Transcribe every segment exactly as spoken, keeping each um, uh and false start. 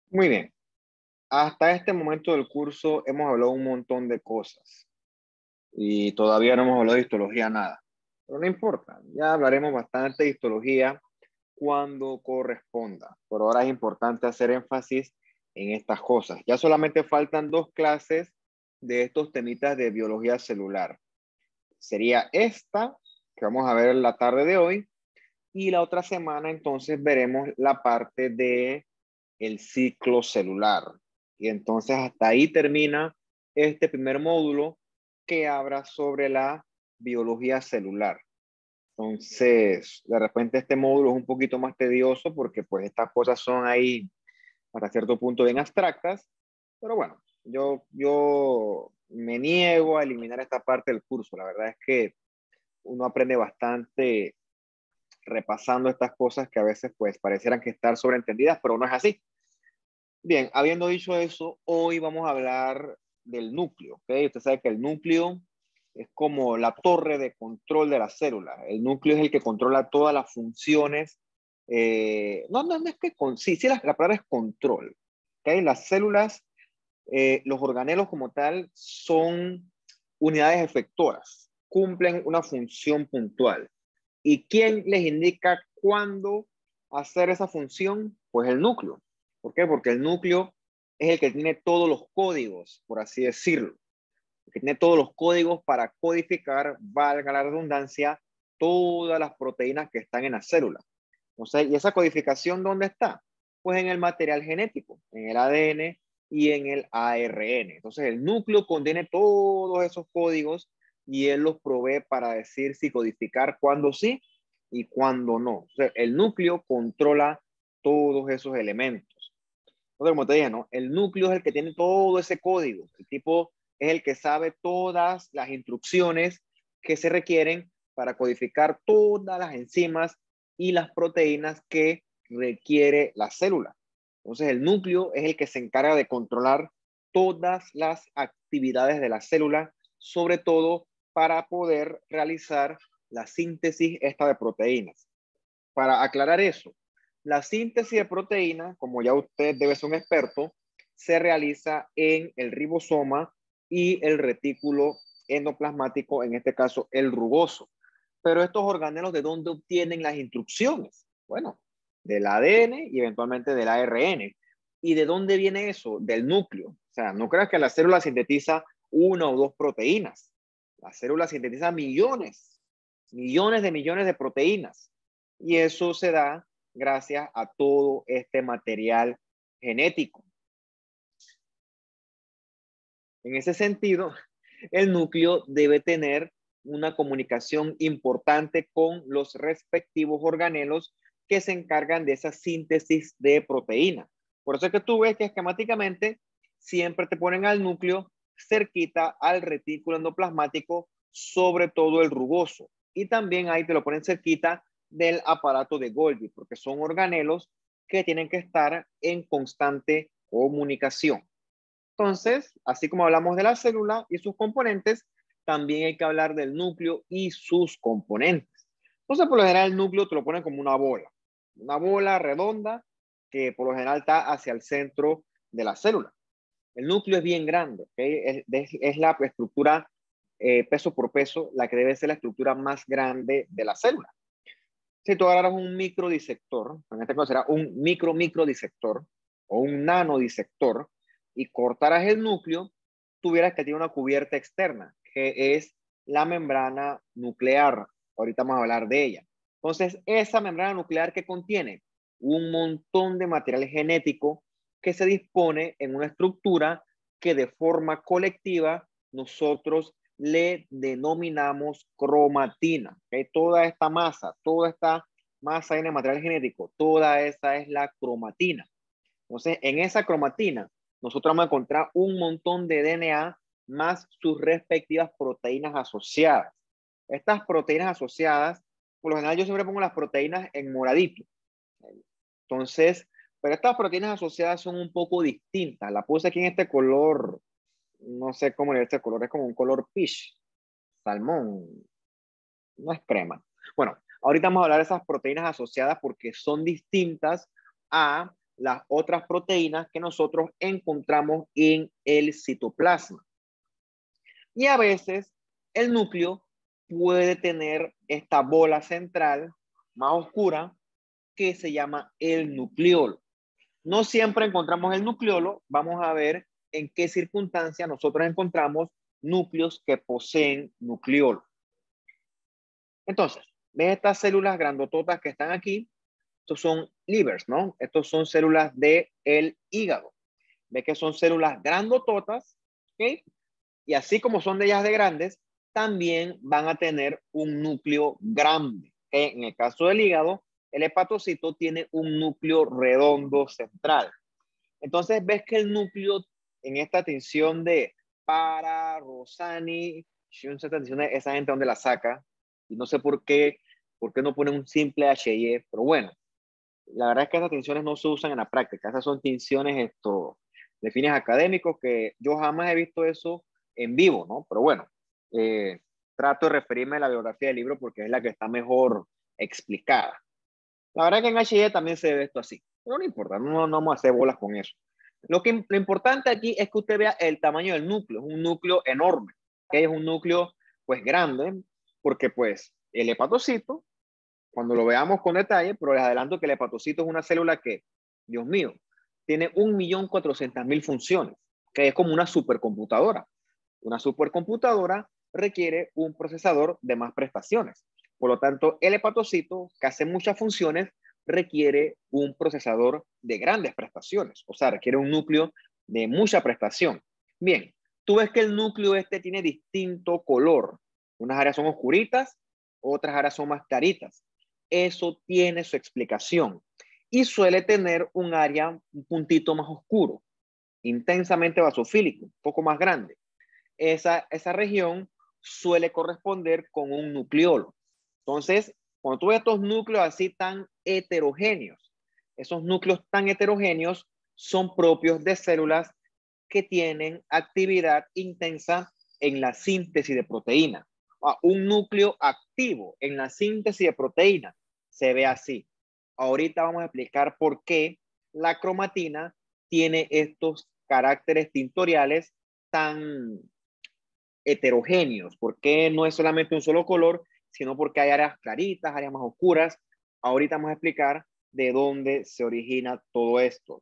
Muy bien. Hasta este momento del curso hemos hablado un montón de cosas y todavía no hemos hablado de histología nada. Pero no importa, ya hablaremos bastante de histología cuando corresponda. Por ahora es importante hacer énfasis en estas cosas. Ya solamente faltan dos clases de estos temitas de biología celular. Sería esta, que vamos a ver la tarde de hoy, y la otra semana entonces veremos la parte de el ciclo celular. Y entonces hasta ahí termina este primer módulo que habla sobre la biología celular. Entonces, de repente este módulo es un poquito más tedioso porque pues estas cosas son ahí hasta cierto punto bien abstractas, pero bueno, yo, yo me niego a eliminar esta parte del curso. La verdad es que uno aprende bastante repasando estas cosas que a veces pues parecieran que estar sobreentendidas, pero no es así. Bien, habiendo dicho eso, hoy vamos a hablar del núcleo, ¿ok? Usted sabe que el núcleo es como la torre de control de la célula. El núcleo es el que controla todas las funciones. Eh, no, no, no es que con, sí, sí, la, la palabra es control, ¿ok? Las células, eh, los organelos como tal, son unidades efectoras, cumplen una función puntual. ¿Y quién les indica cuándo hacer esa función? Pues el núcleo. ¿Por qué? Porque el núcleo es el que tiene todos los códigos, por así decirlo. El que tiene todos los códigos para codificar, valga la redundancia, todas las proteínas que están en la célula. Entonces, ¿y esa codificación dónde está? Pues en el material genético, en el A D N y en el A R N. Entonces, el núcleo contiene todos esos códigos y él los provee para decir si codificar cuándo sí y cuándo no. O sea, el núcleo controla todos esos elementos. Entonces, como te dije, ¿no? El núcleo es el que tiene todo ese código. El tipo es el que sabe todas las instrucciones que se requieren para codificar todas las enzimas y las proteínas que requiere la célula. Entonces, el núcleo es el que se encarga de controlar todas las actividades de la célula, sobre todo para poder realizar la síntesis esta de proteínas. Para aclarar eso, la síntesis de proteína, como ya usted debe ser un experto, se realiza en el ribosoma y el retículo endoplasmático, en este caso el rugoso. Pero estos organelos, ¿de dónde obtienen las instrucciones? Bueno, del A D N y eventualmente del A R N. ¿Y de dónde viene eso? Del núcleo. O sea, no creas que la célula sintetiza una o dos proteínas. La célula sintetiza millones, millones de millones de proteínas. Y eso se da gracias a todo este material genético. En ese sentido, el núcleo debe tener una comunicación importante con los respectivos organelos que se encargan de esa síntesis de proteína. Por eso es que tú ves que esquemáticamente siempre te ponen al núcleo cerquita al retículo endoplasmático, sobre todo el rugoso. Y también ahí te lo ponen cerquita del aparato de Golgi, porque son organelos que tienen que estar en constante comunicación. Entonces, así como hablamos de la célula y sus componentes, también hay que hablar del núcleo y sus componentes. Entonces, por lo general, el núcleo te lo ponen como una bola, una bola redonda que por lo general está hacia el centro de la célula. El núcleo es bien grande, ¿okay? es, es, es la estructura eh, peso por peso, la que debe ser la estructura más grande de la célula. Si tú agarras un microdisector, en este caso será un micro microdisector o un nanodisector, y cortaras el núcleo, tuvieras que tener una cubierta externa, que es la membrana nuclear. Ahorita vamos a hablar de ella. Entonces, esa membrana nuclear que contiene un montón de material genético que se dispone en una estructura que de forma colectiva nosotros le denominamos cromatina. ¿Okay? Toda esta masa, toda esta masa de material genético, toda esa es la cromatina. Entonces, en esa cromatina, nosotros vamos a encontrar un montón de D N A más sus respectivas proteínas asociadas. Estas proteínas asociadas, por lo general yo siempre pongo las proteínas en moradito. Entonces, pero estas proteínas asociadas son un poco distintas. La puse aquí en este color, no sé cómo le este color, es como un color peach, salmón, no es crema. Bueno, ahorita vamos a hablar de esas proteínas asociadas porque son distintas a las otras proteínas que nosotros encontramos en el citoplasma. Y a veces el núcleo puede tener esta bola central más oscura que se llama el nucleolo. No siempre encontramos el nucleolo. Vamos a ver en qué circunstancias nosotros encontramos núcleos que poseen nucleolo. Entonces, ¿ves estas células grandototas que están aquí? Estos son livers, ¿no? Estos son células del hígado. ¿Ves que son células grandototas? ¿Ok? Y así como son de ellas de grandes, también van a tener un núcleo grande. ¿Okay? En el caso del hígado, el hepatocito tiene un núcleo redondo central. Entonces, ves que el núcleo en esta tensión de para, Rosani, esa gente donde la saca, y no sé por qué, por qué no ponen un simple H I E, pero bueno, la verdad es que esas tensiones no se usan en la práctica, esas son tensiones esto, de fines académicos que yo jamás he visto eso en vivo, ¿no? Pero bueno, eh, trato de referirme a la biografía del libro porque es la que está mejor explicada. La verdad que en H I E también se ve esto así, pero no importa, no, no vamos a hacer bolas con eso. Lo, que, lo importante aquí es que usted vea el tamaño del núcleo, es un núcleo enorme, que es un núcleo pues grande, porque pues el hepatocito, cuando lo veamos con detalle, pero les adelanto que el hepatocito es una célula que, Dios mío, tiene un millón cuatrocientas mil funciones, que es como una supercomputadora. Una supercomputadora requiere un procesador de más prestaciones. Por lo tanto, el hepatocito, que hace muchas funciones, requiere un procesador de grandes prestaciones, o sea, requiere un núcleo de mucha prestación. Bien, tú ves que el núcleo este tiene distinto color. Unas áreas son oscuritas, otras áreas son más claritas. Eso tiene su explicación y suele tener un área, un puntito más oscuro, intensamente basofílico, un poco más grande. Esa, esa región suele corresponder con un nucleolo. Entonces, cuando tú ves estos núcleos así tan heterogéneos, esos núcleos tan heterogéneos son propios de células que tienen actividad intensa en la síntesis de proteína. Un núcleo activo en la síntesis de proteína se ve así. Ahorita vamos a explicar por qué la cromatina tiene estos caracteres tintoriales tan heterogéneos, por qué no es solamente un solo color, sino porque hay áreas claritas, áreas más oscuras. Ahorita vamos a explicar de dónde se origina todo esto.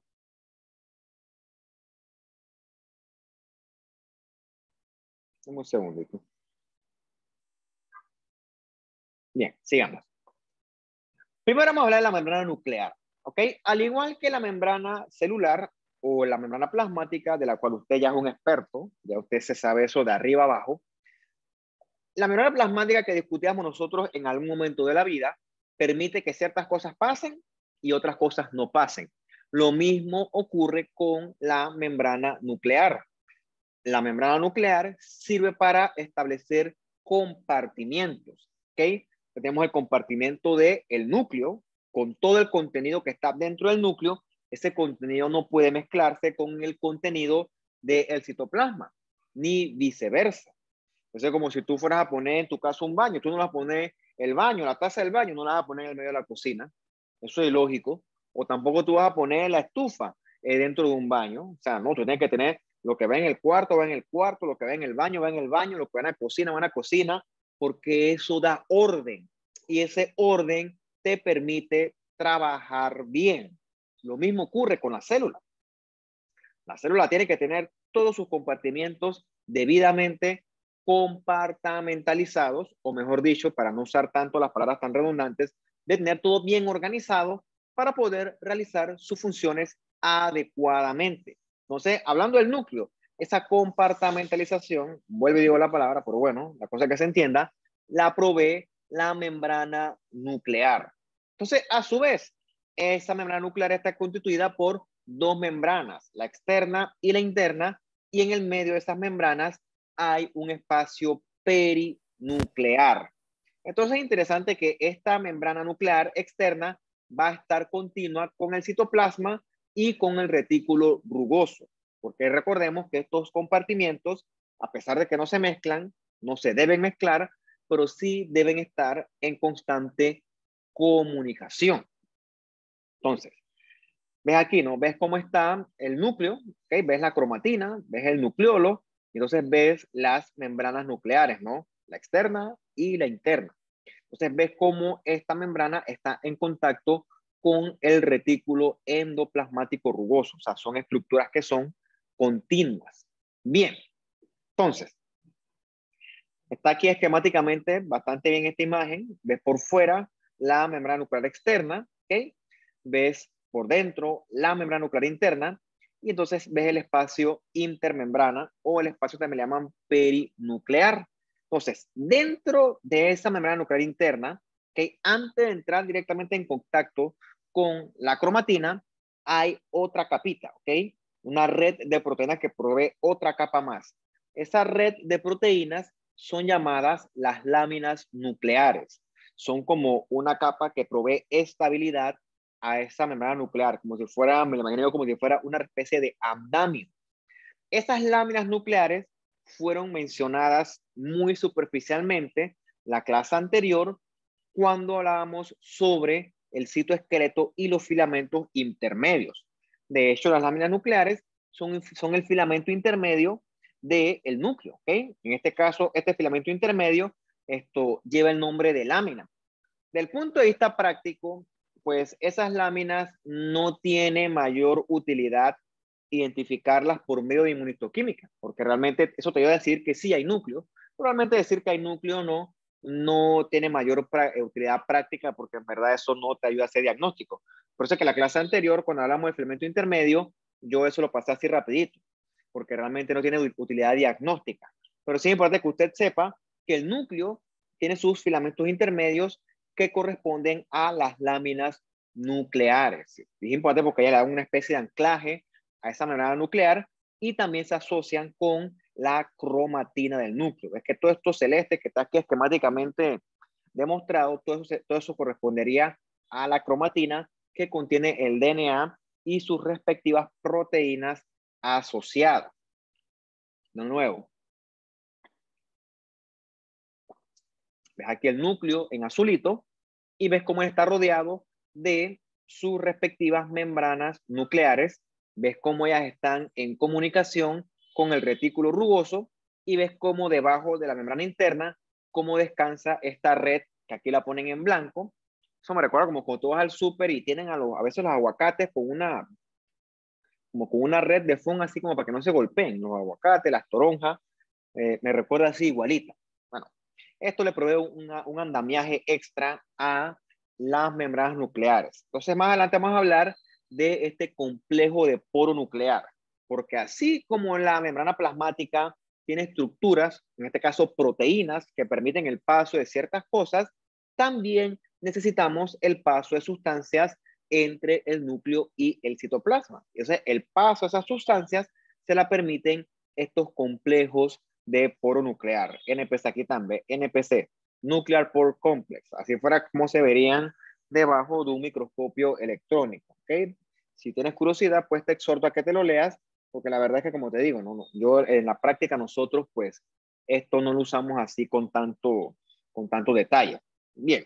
Un segundito. Bien, sigamos. Primero vamos a hablar de la membrana nuclear, ¿ok? Al igual que la membrana celular o la membrana plasmática, de la cual usted ya es un experto, ya usted se sabe eso de arriba abajo, la membrana plasmática que discutíamos nosotros en algún momento de la vida permite que ciertas cosas pasen y otras cosas no pasen. Lo mismo ocurre con la membrana nuclear. La membrana nuclear sirve para establecer compartimientos, ¿ok? Tenemos el compartimento del núcleo con todo el contenido que está dentro del núcleo. Ese contenido no puede mezclarse con el contenido del citoplasma, ni viceversa. Entonces, como si tú fueras a poner en tu casa un baño, tú no vas a poner el baño, la taza del baño, no la vas a poner en el medio de la cocina. Eso es ilógico. O tampoco tú vas a poner la estufa eh, dentro de un baño. O sea, no, tú tienes que tener lo que va en el cuarto, va en el cuarto, lo que va en el baño, va en el baño, lo que va en la cocina, va en la cocina, porque eso da orden. Y ese orden te permite trabajar bien. Lo mismo ocurre con la célula. La célula tiene que tener todos sus compartimientos debidamente compartamentalizados, o mejor dicho, para no usar tanto las palabras tan redundantes, de tener todo bien organizado para poder realizar sus funciones adecuadamente. Entonces, hablando del núcleo, esa compartamentalización, vuelvo y digo la palabra, pero bueno, la cosa que se entienda, la provee la membrana nuclear. Entonces, a su vez, esa membrana nuclear está constituida por dos membranas, la externa y la interna, y en el medio de esas membranas hay un espacio perinuclear. Entonces es interesante que esta membrana nuclear externa va a estar continua con el citoplasma y con el retículo rugoso, porque recordemos que estos compartimientos, a pesar de que no se mezclan, no se deben mezclar, pero sí deben estar en constante comunicación. Entonces, ves aquí, ¿no? Ves cómo está el núcleo, ¿ok? Ves la cromatina, ves el nucleolo, y entonces ves las membranas nucleares, ¿no? La externa y la interna. Entonces ves cómo esta membrana está en contacto con el retículo endoplasmático rugoso. O sea, son estructuras que son continuas. Bien, entonces, está aquí esquemáticamente bastante bien esta imagen. Ves por fuera la membrana nuclear externa, ¿ok? Ves por dentro la membrana nuclear interna y entonces ves el espacio intermembrana o el espacio que también le llaman perinuclear. Entonces, dentro de esa membrana nuclear interna, que antes de entrar directamente en contacto con la cromatina, hay otra capita, ¿ok? Una red de proteínas que provee otra capa más. Esa red de proteínas son llamadas las láminas nucleares. Son como una capa que provee estabilidad a esa membrana nuclear, como si fuera, me lo imagino como si fuera una especie de andamio. Esas láminas nucleares fueron mencionadas muy superficialmente la clase anterior cuando hablábamos sobre el citoesqueleto y los filamentos intermedios. De hecho, las láminas nucleares son, son el filamento intermedio del núcleo, ¿ok? En este caso, este filamento intermedio, esto lleva el nombre de lámina. Del punto de vista práctico, pues esas láminas no tienen mayor utilidad identificarlas por medio de inmunistoquímica, porque realmente eso te iba a decir que sí hay núcleo, realmente decir que hay núcleo no, no tiene mayor pra utilidad práctica porque en verdad eso no te ayuda a hacer diagnóstico. Por eso es que la clase anterior, cuando hablamos del filamento intermedio, yo eso lo pasé así rapidito, porque realmente no tiene utilidad diagnóstica. Pero sí es importante que usted sepa que el núcleo tiene sus filamentos intermedios que corresponden a las láminas nucleares. Es importante porque ella le da una especie de anclaje a esa membrana nuclear y también se asocian con la cromatina del núcleo. Es que todo esto celeste que está aquí esquemáticamente demostrado, todo eso, todo eso correspondería a la cromatina que contiene el D N A y sus respectivas proteínas asociadas. De nuevo, ves aquí el núcleo en azulito y ves cómo está rodeado de sus respectivas membranas nucleares. Ves cómo ellas están en comunicación con el retículo rugoso y ves cómo debajo de la membrana interna, cómo descansa esta red, que aquí la ponen en blanco. Eso me recuerda como cuando tú vas al súper y tienen a, los, a veces los aguacates con una, como con una red de foam así como para que no se golpeen, los aguacates, las toronjas, eh, me recuerda así igualita. Bueno, esto le provee una, un andamiaje extra a las membranas nucleares. Entonces, más adelante vamos a hablar de este complejo de poro nuclear, porque así como la membrana plasmática tiene estructuras, en este caso proteínas, que permiten el paso de ciertas cosas, también necesitamos el paso de sustancias entre el núcleo y el citoplasma. Entonces, el paso de esas sustancias se la permiten estos complejos de poro nuclear. N P C aquí también, N P C, Nuclear Pore Complex. Así fuera como se verían debajo de un microscopio electrónico. ¿Okay? Si tienes curiosidad, pues te exhorto a que te lo leas, porque la verdad es que como te digo, no, no, yo en la práctica nosotros pues esto no lo usamos así con tanto, con tanto detalle. Bien,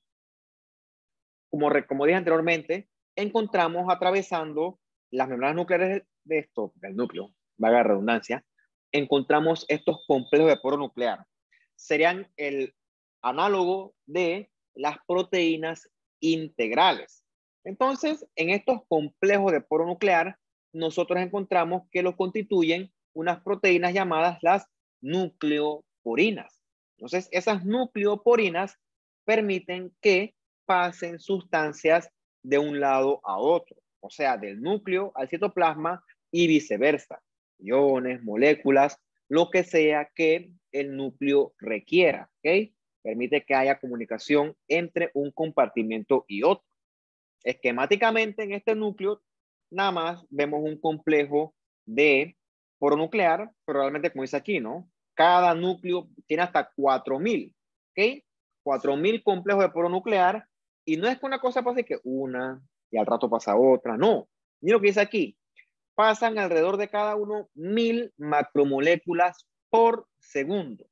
como, como dije anteriormente, encontramos atravesando las membranas nucleares de esto, del núcleo, vaga la redundancia, encontramos estos complejos de poro nuclear. Serían el análogo de las proteínas integrales. Entonces, en estos complejos de poro nuclear, nosotros encontramos que lo constituyen unas proteínas llamadas las nucleoporinas. Entonces, esas nucleoporinas permiten que pasen sustancias de un lado a otro, o sea, del núcleo al citoplasma y viceversa, iones, moléculas, lo que sea que el núcleo requiera, ¿ok? Permite que haya comunicación entre un compartimento y otro. Esquemáticamente en este núcleo, nada más vemos un complejo de poro nuclear, pero realmente como dice aquí, ¿no? Cada núcleo tiene hasta cuatro mil, ¿ok? cuatro mil complejos de poro nuclear y no es que una cosa pase que una y al rato pasa otra, no. Mira lo que dice aquí, pasan alrededor de cada uno mil macromoléculas por segundo.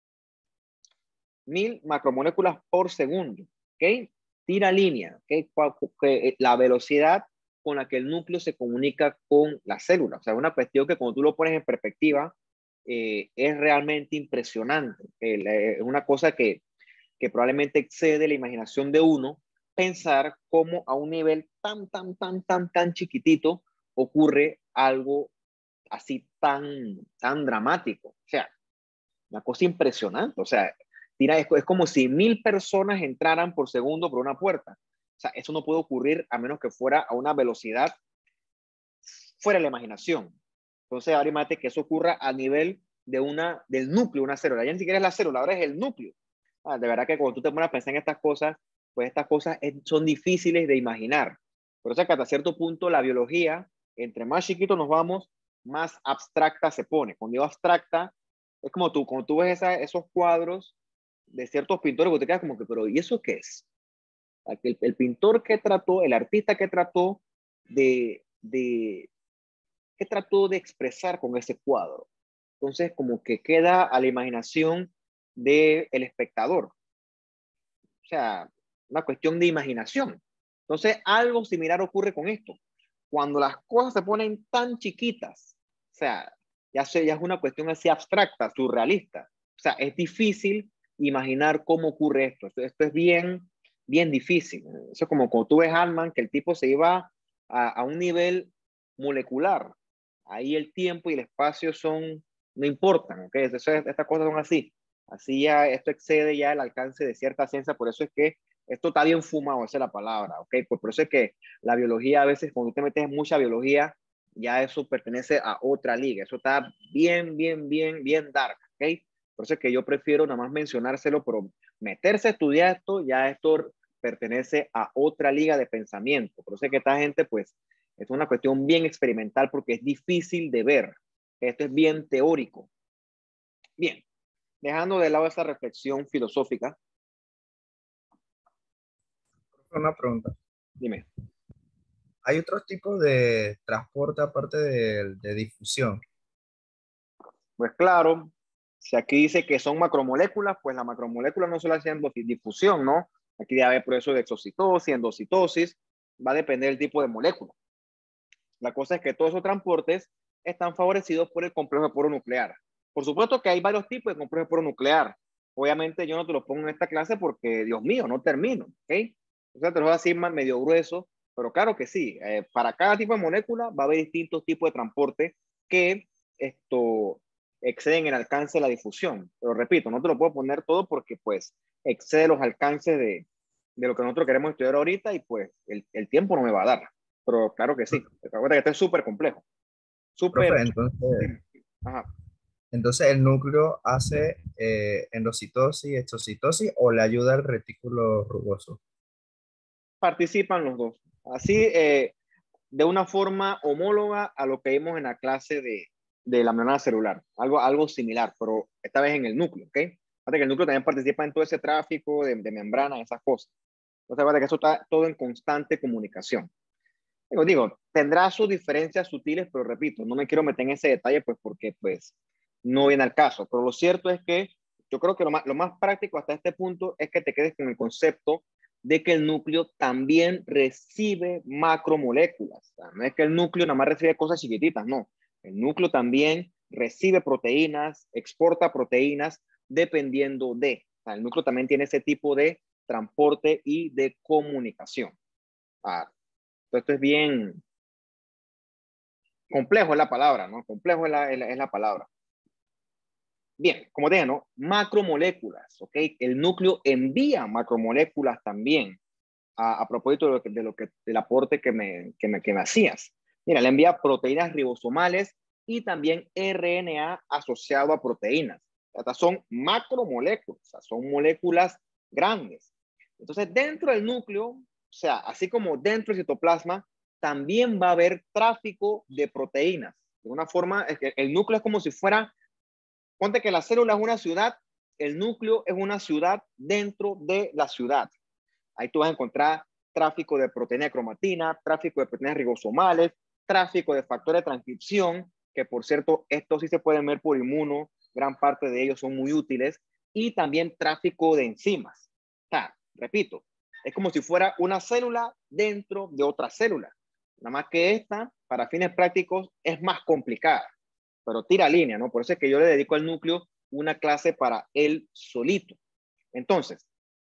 Mil macromoléculas por segundo, ¿ok? Tira línea, ¿ok? La velocidad con la que el núcleo se comunica con la célula. O sea, una cuestión que cuando tú lo pones en perspectiva, eh, es realmente impresionante. Eh, es una cosa que, que probablemente excede la imaginación de uno, pensar cómo a un nivel tan, tan, tan, tan, tan chiquitito ocurre algo así tan, tan dramático. O sea, una cosa impresionante. O sea, tira, es, es como si mil personas entraran por segundo por una puerta. O sea, eso no puede ocurrir a menos que fuera a una velocidad fuera de la imaginación. Entonces, ahora imagínate que eso ocurra a nivel de una, del núcleo, una célula. Ya ni siquiera es la célula, ahora es el núcleo. Ah, de verdad que cuando tú te pones a pensar en estas cosas, pues estas cosas es, son difíciles de imaginar. Por eso es que hasta cierto punto la biología, entre más chiquito nos vamos, más abstracta se pone. Cuando digo abstracta, es como tú, cuando tú ves esa, esos cuadros de ciertos pintores, que te quedas como que, pero ¿y eso qué es? El, el pintor que trató, el artista que trató de, de, que trató de expresar con ese cuadro. Entonces, como que queda a la imaginación del espectador. O sea, una cuestión de imaginación. Entonces, algo similar ocurre con esto. Cuando las cosas se ponen tan chiquitas, o sea, ya, se, ya es una cuestión así abstracta, surrealista. O sea, es difícil imaginar cómo ocurre esto. Esto, esto es bien, bien difícil. Eso es como cuando tú ves Ant-Man, que el tipo se iba a, a un nivel molecular. Ahí el tiempo y el espacio son, no importan, ¿ok? Eso, estas cosas son así. Así ya esto excede ya el alcance de cierta ciencia, por eso es que esto está bien fumado, esa es la palabra, ¿ok? Pues por eso es que la biología a veces, cuando te metes en mucha biología, ya eso pertenece a otra liga, eso está bien, bien, bien, bien dark, ¿ok? Por eso es que yo prefiero nada más mencionárselo, pero meterse a estudiar esto, ya esto pertenece a otra liga de pensamiento. Por eso es que esta gente, pues, es una cuestión bien experimental porque es difícil de ver. Esto es bien teórico. Bien, dejando de lado esa reflexión filosófica, Una pregunta. dime. ¿Hay otros tipos de transporte aparte de, de difusión? Pues claro, si aquí dice que son macromoléculas, pues las macromoléculas no solo hacen difusión, ¿no? Aquí debe haber proceso de exocitosis, endocitosis, va a depender del tipo de molécula. La cosa es que todos esos transportes están favorecidos por el complejo de poro nuclear. Por supuesto que hay varios tipos de complejo de poro nuclear. Obviamente yo no te los pongo en esta clase porque, Dios mío, no termino, ¿ok? O sea, te los voy a decir más medio grueso, pero claro que sí. Eh, para cada tipo de molécula va a haber distintos tipos de transporte que esto exceden el alcance de la difusión. Pero repito, no te lo puedo poner todo porque pues excede los alcances de, de lo que nosotros queremos estudiar ahorita y pues el, el tiempo no me va a dar. Pero claro que sí. Recuerda que esto es súper complejo. Profe, Súper. entonces, Ajá. entonces el núcleo hace eh, endocitosis, exocitosis o le ayuda al retículo rugoso. Participan los dos. Así, eh, de una forma homóloga a lo que vimos en la clase de, de la membrana celular. Algo, algo similar, pero esta vez en el núcleo, ¿ok? Fíjate que el núcleo también participa en todo ese tráfico de, de membrana, esas cosas. Entonces, fíjate que eso está todo en constante comunicación. Digo, digo, tendrá sus diferencias sutiles, pero repito, no me quiero meter en ese detalle, pues porque pues no viene al caso. Pero lo cierto es que yo creo que lo más, lo más práctico hasta este punto es que te quedes con el concepto de que el núcleo también recibe macromoléculas. O sea, no es que el núcleo nada más recibe cosas chiquititas, no. El núcleo también recibe proteínas, exporta proteínas, dependiendo de. O sea, el núcleo también tiene ese tipo de transporte y de comunicación. Ah, esto es bien complejo, es la palabra, ¿no? Complejo es la, es la, es la palabra. Bien, como te dije, ¿no? Macromoléculas, ¿ok? El núcleo envía macromoléculas también, a, a propósito de lo que, de lo que, del aporte que me, que, me, que me hacías. Mira, le envía proteínas ribosomales y también R N A asociado a proteínas. Estas son macromoléculas, o sea, son moléculas grandes. Entonces, dentro del núcleo, o sea, así como dentro del citoplasma, también va a haber tráfico de proteínas. De una forma, es que el núcleo es como si fuera, ponte que la célula es una ciudad, el núcleo es una ciudad dentro de la ciudad. Ahí tú vas a encontrar tráfico de proteína de cromatina, tráfico de proteínas ribosomales, tráfico de factores de transcripción, que por cierto, estos sí se pueden ver por inmuno, gran parte de ellos son muy útiles, y también tráfico de enzimas. O sea, repito, es como si fuera una célula dentro de otra célula. Nada más que esta, para fines prácticos, es más complicada, pero tira línea, ¿no? Por eso es que yo le dedico al núcleo una clase para él solito. Entonces,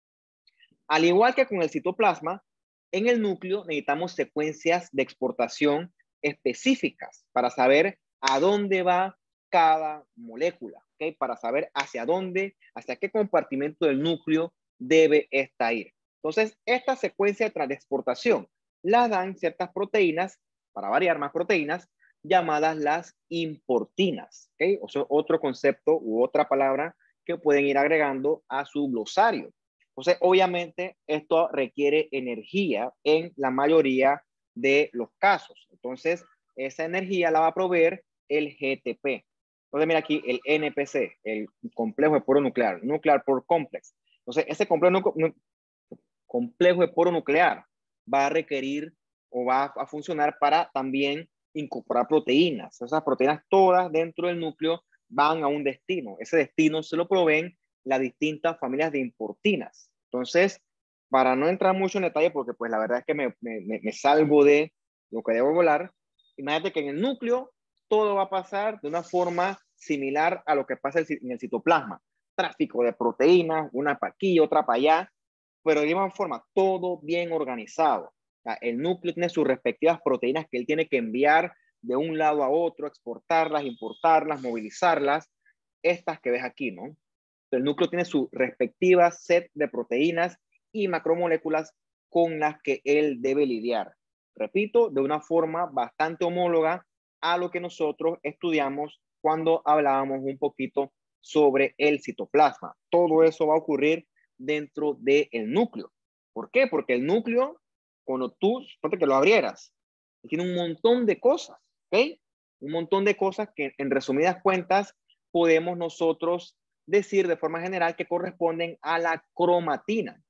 al igual que con el citoplasma, en el núcleo necesitamos secuencias de exportación específicas para saber a dónde va cada molécula, ¿ok? Para saber hacia dónde, hacia qué compartimento del núcleo debe esta ir. Entonces, esta secuencia de transportación la dan ciertas proteínas, para variar más proteínas, llamadas las importinas, ¿ok? O sea, otro concepto u otra palabra que pueden ir agregando a su glosario. Entonces, obviamente, esto requiere energía en la mayoría de los casos. Entonces, esa energía la va a proveer el G T P. Entonces, mira aquí el N P C, el complejo de poro nuclear, Nuclear Pore Complex. Entonces, ese complejo, complejo de poro nuclear va a requerir o va a funcionar para también incorporar proteínas. Esas proteínas todas dentro del núcleo van a un destino. Ese destino se lo proveen las distintas familias de importinas. Entonces, para no entrar mucho en detalle, porque pues la verdad es que me, me, me salgo de lo que debo volar, imagínate que en el núcleo todo va a pasar de una forma similar a lo que pasa en el citoplasma. Tráfico de proteínas, una para aquí, otra para allá, pero de misma forma, todo bien organizado. O sea, el núcleo tiene sus respectivas proteínas que él tiene que enviar de un lado a otro, exportarlas, importarlas, movilizarlas, estas que ves aquí, ¿no? El núcleo tiene su respectiva set de proteínas y macromoléculas con las que él debe lidiar. Repito, de una forma bastante homóloga a lo que nosotros estudiamos cuando hablábamos un poquito sobre el citoplasma. Todo eso va a ocurrir dentro del núcleo. ¿Por qué? Porque el núcleo, cuando tú, suponte que lo abrieras, tiene un montón de cosas, ¿ok? Un montón de cosas que en resumidas cuentas podemos nosotros decir de forma general que corresponden a la cromatina.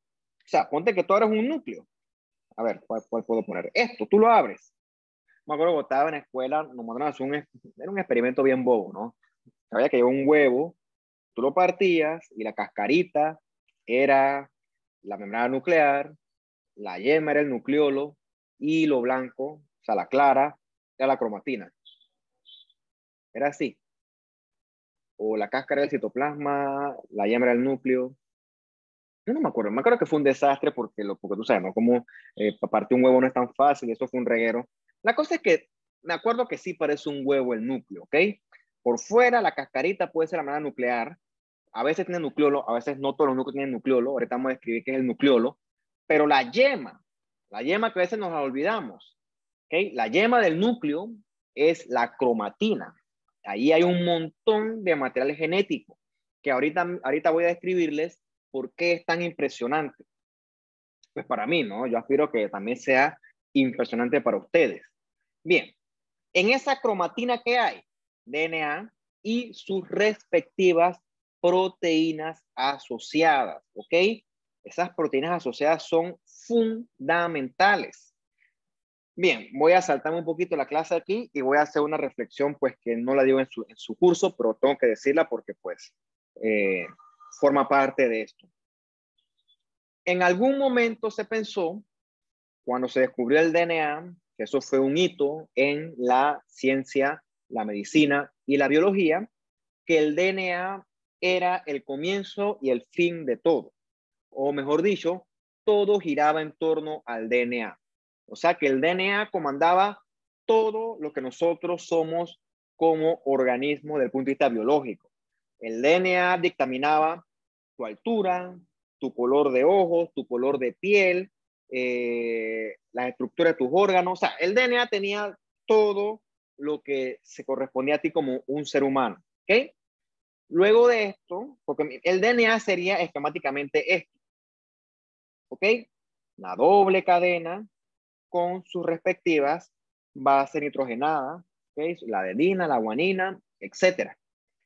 O sea, ponte que tú abres un núcleo. A ver, ¿cuál, cuál puedo poner? Esto, tú lo abres. Me acuerdo que estaba en la escuela, nos mandaron a hacer un, era un experimento bien bobo, ¿no? Sabía que llevaba un huevo, tú lo partías y la cascarita era la membrana nuclear, la yema era el nucleolo y lo blanco, o sea, la clara, era la cromatina. Era así. O la cáscara del citoplasma, la yema era el núcleo. Yo no me acuerdo, me acuerdo que fue un desastre porque, lo, porque tú sabes, ¿no? Como eh, partir un huevo no es tan fácil, eso fue un reguero. La cosa es que me acuerdo que sí parece un huevo el núcleo, ¿ok? Por fuera la cascarita puede ser la membrana nuclear, a veces tiene nucleolo, a veces no todos los núcleos tienen nucleolo, ahorita vamos a describir qué es el nucleolo, pero la yema, la yema que a veces nos la olvidamos, ¿ok? La yema del núcleo es la cromatina. Ahí hay un montón de material genético que ahorita, ahorita voy a describirles por qué es tan impresionante. Pues para mí, ¿no? Yo aspiro que también sea impresionante para ustedes. Bien, en esa cromatina que hay, D N A y sus respectivas proteínas asociadas, ¿ok? Esas proteínas asociadas son fundamentales. Bien, voy a saltarme un poquito la clase aquí y voy a hacer una reflexión, pues que no la digo en su, en su curso, pero tengo que decirla porque pues eh, forma parte de esto. En algún momento se pensó, cuando se descubrió el D N A, que eso fue un hito en la ciencia, la medicina y la biología, que el D N A era el comienzo y el fin de todo. O mejor dicho, todo giraba en torno al D N A. O sea que el D N A comandaba todo lo que nosotros somos como organismo desde el punto de vista biológico. El D N A dictaminaba tu altura, tu color de ojos, tu color de piel, eh, la estructura de tus órganos. O sea, el D N A tenía todo lo que se correspondía a ti como un ser humano. ¿Ok? Luego de esto, porque el D N A sería esquemáticamente esto. ¿Ok? La doble cadena con sus respectivas bases nitrogenadas, ¿okay? La adenina, la guanina, etcétera.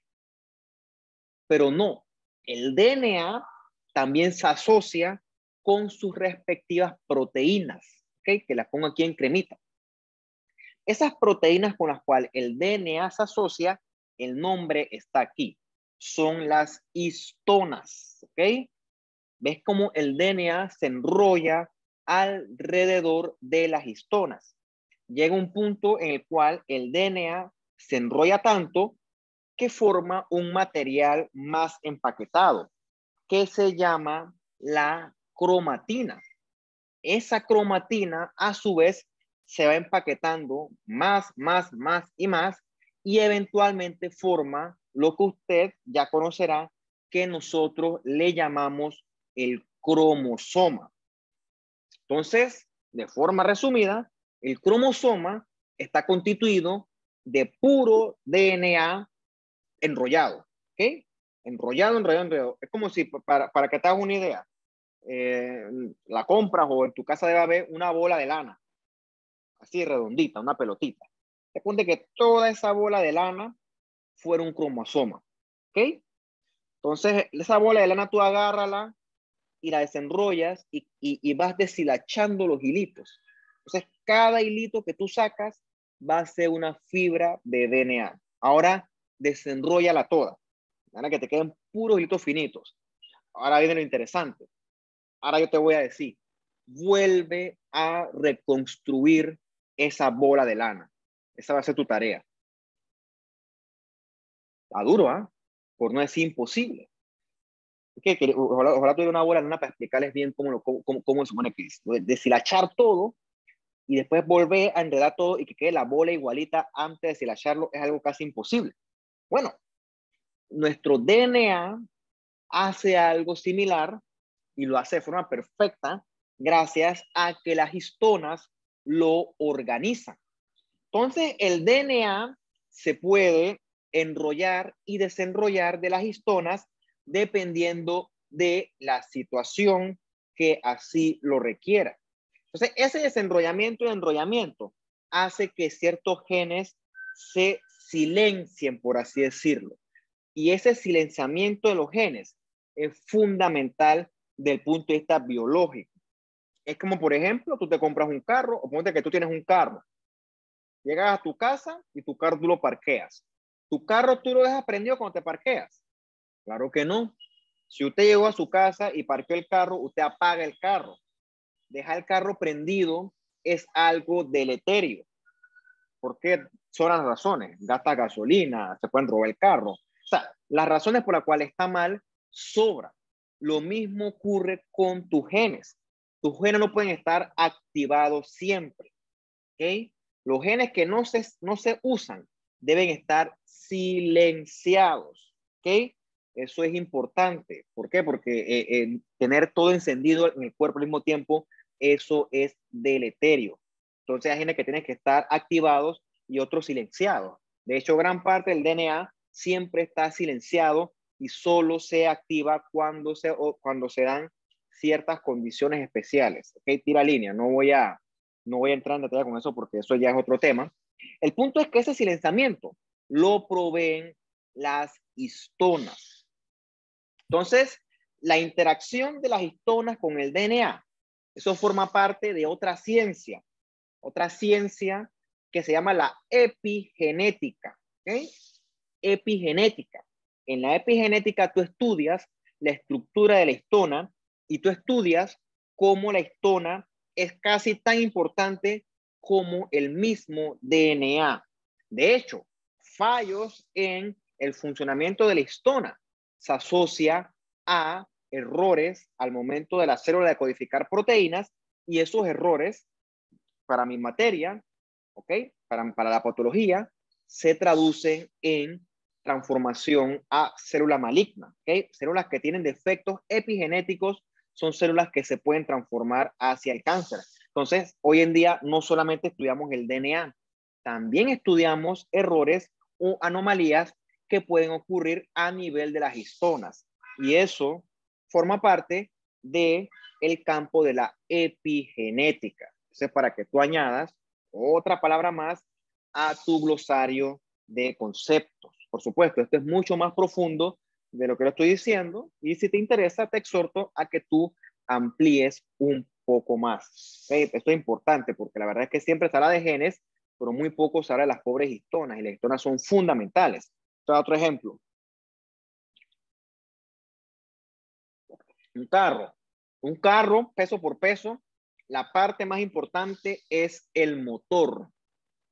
Pero no, el D N A también se asocia con sus respectivas proteínas, ¿okay? Que las pongo aquí en cremita. Esas proteínas con las cuales el D N A se asocia, el nombre está aquí, son las histonas, ¿ok? ¿Ves cómo el D N A se enrolla alrededor de las histonas? llega un punto en el cual el D N A se enrolla tanto que forma un material más empaquetado, que se llama la cromatina. Esa cromatina, a su vez, se va empaquetando más, más, más y más, y eventualmente forma lo que usted ya conocerá, que nosotros le llamamos el cromosoma. Entonces, de forma resumida, el cromosoma está constituido de puro D N A enrollado, ¿ok? Enrollado, enrollado, enrollado. Es como si, para, para que te hagas una idea, eh, la compras o en tu casa debe haber una bola de lana, así redondita, una pelotita. Te cuenta que toda esa bola de lana fuera un cromosoma, ¿ok? Entonces, esa bola de lana tú agárrala y la desenrollas y, y, y vas deshilachando los hilitos. Entonces, cada hilito que tú sacas va a ser una fibra de D N A. Ahora, desenróllala toda, para que te queden puros hilitos finitos. Ahora viene lo interesante. Ahora yo te voy a decir, vuelve a reconstruir esa bola de lana. Esa va a ser tu tarea. Está duro, ¿ah? ¿eh? Por no decir imposible. Que, que, ojalá, ojalá tuviera una bola de lana para explicarles bien cómo, lo, cómo, cómo, cómo se supone que es. Deshilachar todo y después volver a enredar todo y que quede la bola igualita antes de deshilacharlo es algo casi imposible. Bueno, nuestro D N A hace algo similar y lo hace de forma perfecta gracias a que las histonas lo organizan. Entonces, el D N A se puede enrollar y desenrollar de las histonas dependiendo de la situación que así lo requiera. Entonces, ese desenrollamiento y enrollamiento hace que ciertos genes se silencien, por así decirlo. Y ese silenciamiento de los genes es fundamental del punto de vista biológico. Es como, por ejemplo, tú te compras un carro, o ponte que tú tienes un carro. Llegas a tu casa y tu carro tú lo parqueas. ¿Tu carro tú lo dejas prendido cuando te parqueas? Claro que no. Si usted llegó a su casa y parqueó el carro, usted apaga el carro. Dejar el carro prendido es algo deleterio. ¿Por qué? Son las razones. Gasta gasolina, se pueden robar el carro. O sea, las razones por las cuales está mal sobran. Lo mismo ocurre con tus genes. Tus genes no pueden estar activados siempre. ¿Ok? Los genes que no se, no se usan deben estar silenciados. ¿Ok? Eso es importante. ¿Por qué? Porque eh, eh, tener todo encendido en el cuerpo al mismo tiempo, eso es deleterio. Entonces hay genes que tienen que estar activados y otros silenciados. De hecho, gran parte del D N A siempre está silenciado y solo se activa cuando se, o cuando se dan ciertas condiciones especiales. ¿Ok? Tira línea. No voy a, no voy a entrar en detalle con eso porque eso ya es otro tema. El punto es que ese silenciamiento lo proveen las histonas. Entonces, la interacción de las histonas con el D N A, eso forma parte de otra ciencia, otra ciencia que se llama la epigenética. ¿Okay? Epigenética. En la epigenética tú estudias la estructura de la histona y tú estudias cómo la histona es casi tan importante como el mismo D N A. De hecho, fallos en el funcionamiento de la histona se asocia a errores al momento de la célula de codificar proteínas y esos errores para mi materia, ¿ok? Para, para la patología, se traducen en transformación a célula maligna, ¿ok? Células que tienen defectos epigenéticos son células que se pueden transformar hacia el cáncer. Entonces, hoy en día no solamente estudiamos el D N A, también estudiamos errores o anomalías que pueden ocurrir a nivel de las histonas. Y eso forma parte del campo de la epigenética. Entonces, para que tú añadas otra palabra más a tu glosario de conceptos. Por supuesto, esto es mucho más profundo de lo que lo estoy diciendo y si te interesa, te exhorto a que tú amplíes un poco más. ¿Okay? Esto es importante porque la verdad es que siempre se habla de genes, pero muy poco se habla de las pobres histonas y las histonas son fundamentales. Entonces, otro ejemplo. Un carro. Un carro, peso por peso, la parte más importante es el motor.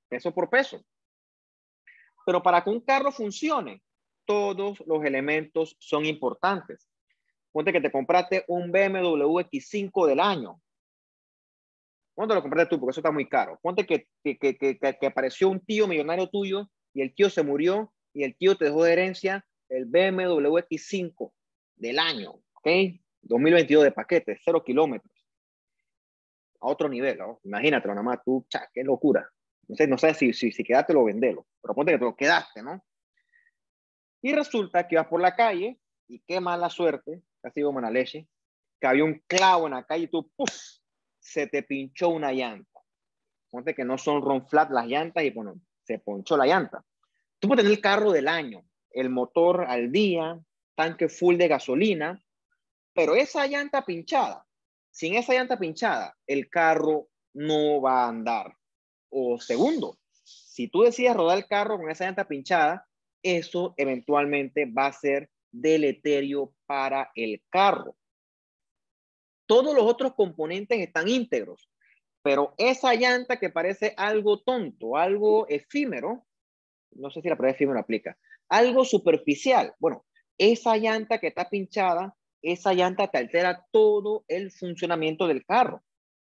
peso por peso. Pero para que un carro funcione, todos los elementos son importantes. Ponte que te compraste un B M W X cinco del año. ¿Cuánto lo compraste tú? Porque eso está muy caro. Ponte que, que, que, que, que apareció un tío millonario tuyo y el tío se murió y el tío te dejó de herencia el B M W X cinco del año, ¿ok? dos mil veintidós de paquete, cero kilómetros. A otro nivel, ¿no? Imagínatelo nada más, tú, cha, qué locura. No sé, no sé si, si, si quedaste o vendelo, pero ponte que te lo quedaste, ¿no? Y resulta que vas por la calle y qué mala suerte, casi como la leche, que había un clavo en la calle y tú, ¡puf!, se te pinchó una llanta. Ponte que no son run flat las llantas y bueno, se ponchó la llanta. Tú puedes tener el carro del año, el motor al día, tanque full de gasolina, pero esa llanta pinchada, sin esa llanta pinchada, el carro no va a andar. O segundo, si tú decides rodar el carro con esa llanta pinchada, eso eventualmente va a ser deleterio para el carro. Todos los otros componentes están íntegros, pero esa llanta que parece algo tonto, algo efímero, no sé si la palabra efímero aplica, algo superficial. Bueno, esa llanta que está pinchada, esa llanta te altera todo el funcionamiento del carro.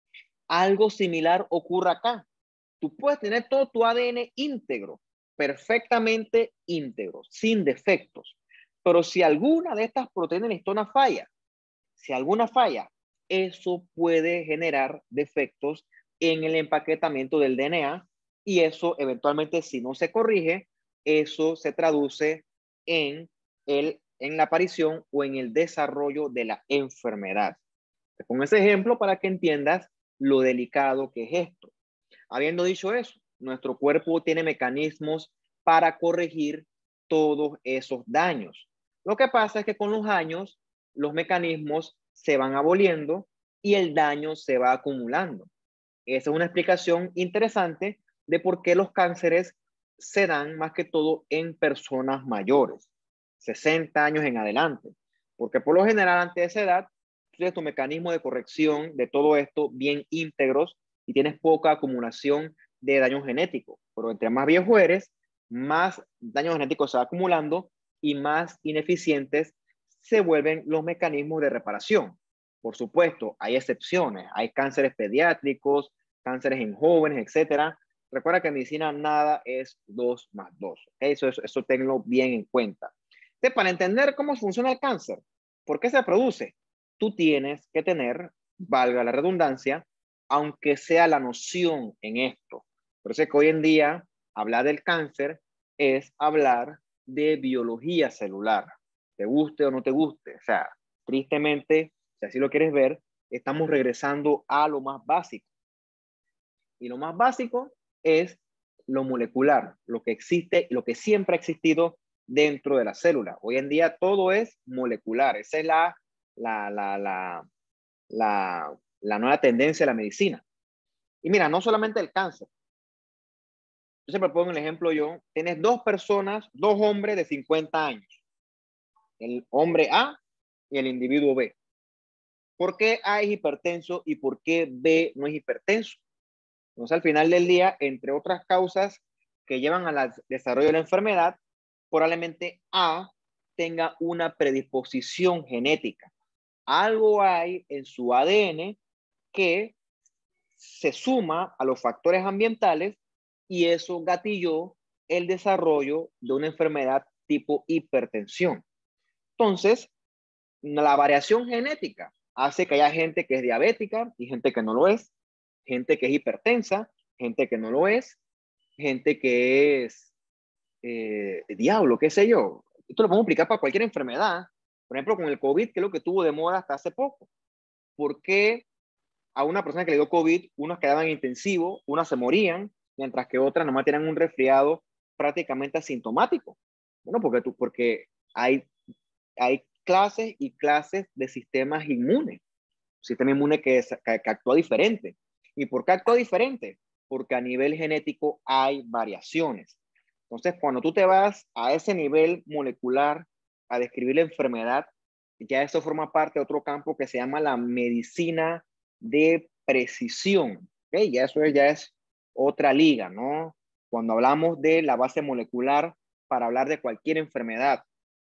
Algo similar ocurre acá. Tú puedes tener todo tu A D N íntegro, perfectamente íntegro, sin defectos. Pero si alguna de estas proteínas histonas falla, si alguna falla, eso puede generar defectos en el empaquetamiento del D N A y eso eventualmente, si no se corrige, eso se traduce en, el, en la aparición o en el desarrollo de la enfermedad. Te pongo ese ejemplo para que entiendas lo delicado que es esto. Habiendo dicho eso, nuestro cuerpo tiene mecanismos para corregir todos esos daños. Lo que pasa es que con los años, los mecanismos se van aboliendo y el daño se va acumulando. Esa es una explicación interesante de por qué los cánceres se dan más que todo en personas mayores, sesenta años en adelante. Porque por lo general, ante esa edad, tienes tu mecanismo de corrección de todo esto bien íntegros y tienes poca acumulación de daño genético. Pero entre más viejo eres, más daño genético se va acumulando y más ineficientes se vuelven los mecanismos de reparación. Por supuesto, hay excepciones, hay cánceres pediátricos, cánceres en jóvenes, etcétera. Recuerda que en medicina nada es dos más dos. ¿Okay? Eso, eso, eso tenlo bien en cuenta. Entonces, para entender cómo funciona el cáncer, ¿por qué se produce? Tú tienes que tener, valga la redundancia, aunque sea la noción en esto. Por eso es que hoy en día hablar del cáncer es hablar de biología celular, te guste o no te guste. O sea, tristemente, si así lo quieres ver, estamos regresando a lo más básico. Y lo más básico es lo molecular, lo que existe, lo que siempre ha existido dentro de la célula. Hoy en día todo es molecular. Esa es la, la, la, la, la, la nueva tendencia de la medicina. Y mira, no solamente el cáncer. Yo siempre pongo un ejemplo yo. Tienes dos personas, dos hombres de cincuenta años. El hombre A y el individuo B. ¿Por qué A es hipertenso y por qué B no es hipertenso? Entonces, al final del día, entre otras causas que llevan al desarrollo de la enfermedad, probablemente A tenga una predisposición genética. Algo hay en su A D N que se suma a los factores ambientales y eso gatilló el desarrollo de una enfermedad tipo hipertensión. Entonces, la variación genética hace que haya gente que es diabética y gente que no lo es, gente que es hipertensa, gente que no lo es, gente que es eh, diablo, qué sé yo. Esto lo podemos aplicar para cualquier enfermedad. Por ejemplo, con el COVID, que es lo que tuvo de moda hasta hace poco. ¿Por qué a una persona que le dio COVID, unos quedaban en intensivo, unas se morían, mientras que otras nomás tenían un resfriado prácticamente asintomático? Bueno, porque, tú, porque hay, hay clases y clases de sistemas inmunes. Sistema inmune que, es, que, que actúa diferente. ¿Y por qué actúa diferente? Porque a nivel genético hay variaciones. Entonces, cuando tú te vas a ese nivel molecular a describir la enfermedad, ya eso forma parte de otro campo que se llama la medicina de precisión. ¿Okay? Ya eso es, ya es otra liga, ¿no? cuando hablamos de la base molecular para hablar de cualquier enfermedad.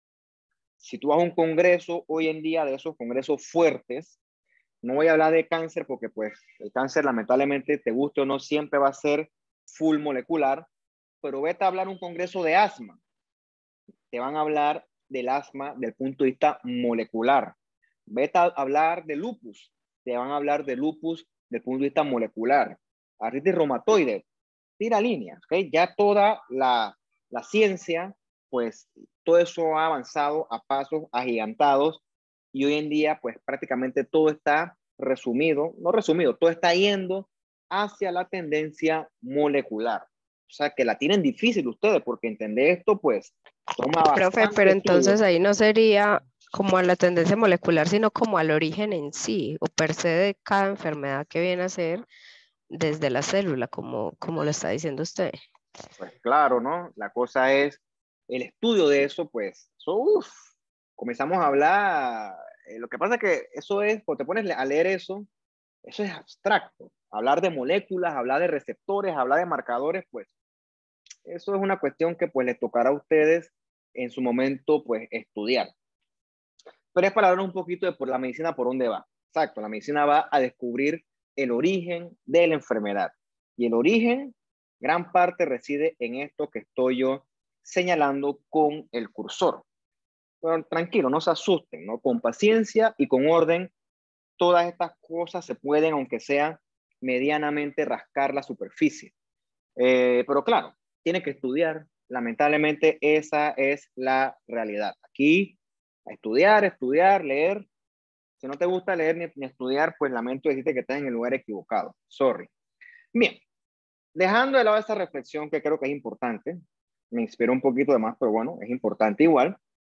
Si tú vas a un congreso hoy en día, de esos congresos fuertes, no voy a hablar de cáncer porque pues el cáncer lamentablemente, te guste o no, siempre va a ser full molecular, pero vete a hablar un congreso de asma. Te van a hablar del asma del punto de vista molecular. Vete a hablar de lupus. Te van a hablar de lupus del punto de vista molecular. Artritis reumatoide. Tira líneas, ¿ok? Ya toda la, la ciencia, pues todo eso ha avanzado a pasos agigantados y hoy en día, pues prácticamente todo está resumido, no resumido, todo está yendo hacia la tendencia molecular. O sea, que la tienen difícil ustedes porque entender esto, pues, toma Profe, pero bastante entonces estudio. ahí no sería como a la tendencia molecular, sino como al origen en sí, o per se de cada enfermedad que viene a ser desde la célula, como, como lo está diciendo usted. Pues claro, ¿no? La cosa es el estudio de eso, pues, eso, uf, comenzamos a hablar, eh, lo que pasa es que eso es, cuando te pones a leer eso, eso es abstracto. Hablar de moléculas, hablar de receptores, hablar de marcadores, pues, eso es una cuestión que pues les tocará a ustedes en su momento, pues, estudiar. Pero es para hablar un poquito de por la medicina, por dónde va. Exacto, la medicina va a descubrir el origen de la enfermedad. Y el origen, gran parte reside en esto que estoy yo señalando con el cursor. Pero tranquilo, no se asusten, ¿no? Con paciencia y con orden, todas estas cosas se pueden, aunque sea medianamente, rascar la superficie. Eh, pero claro, tiene que estudiar. Lamentablemente, esa es la realidad. Aquí, a estudiar, estudiar, leer. Si no te gusta leer ni, ni estudiar, pues lamento decirte que estás en el lugar equivocado. Sorry. Bien, dejando de lado esa reflexión que creo que es importante, me inspiró un poquito de más, pero bueno, es importante igual.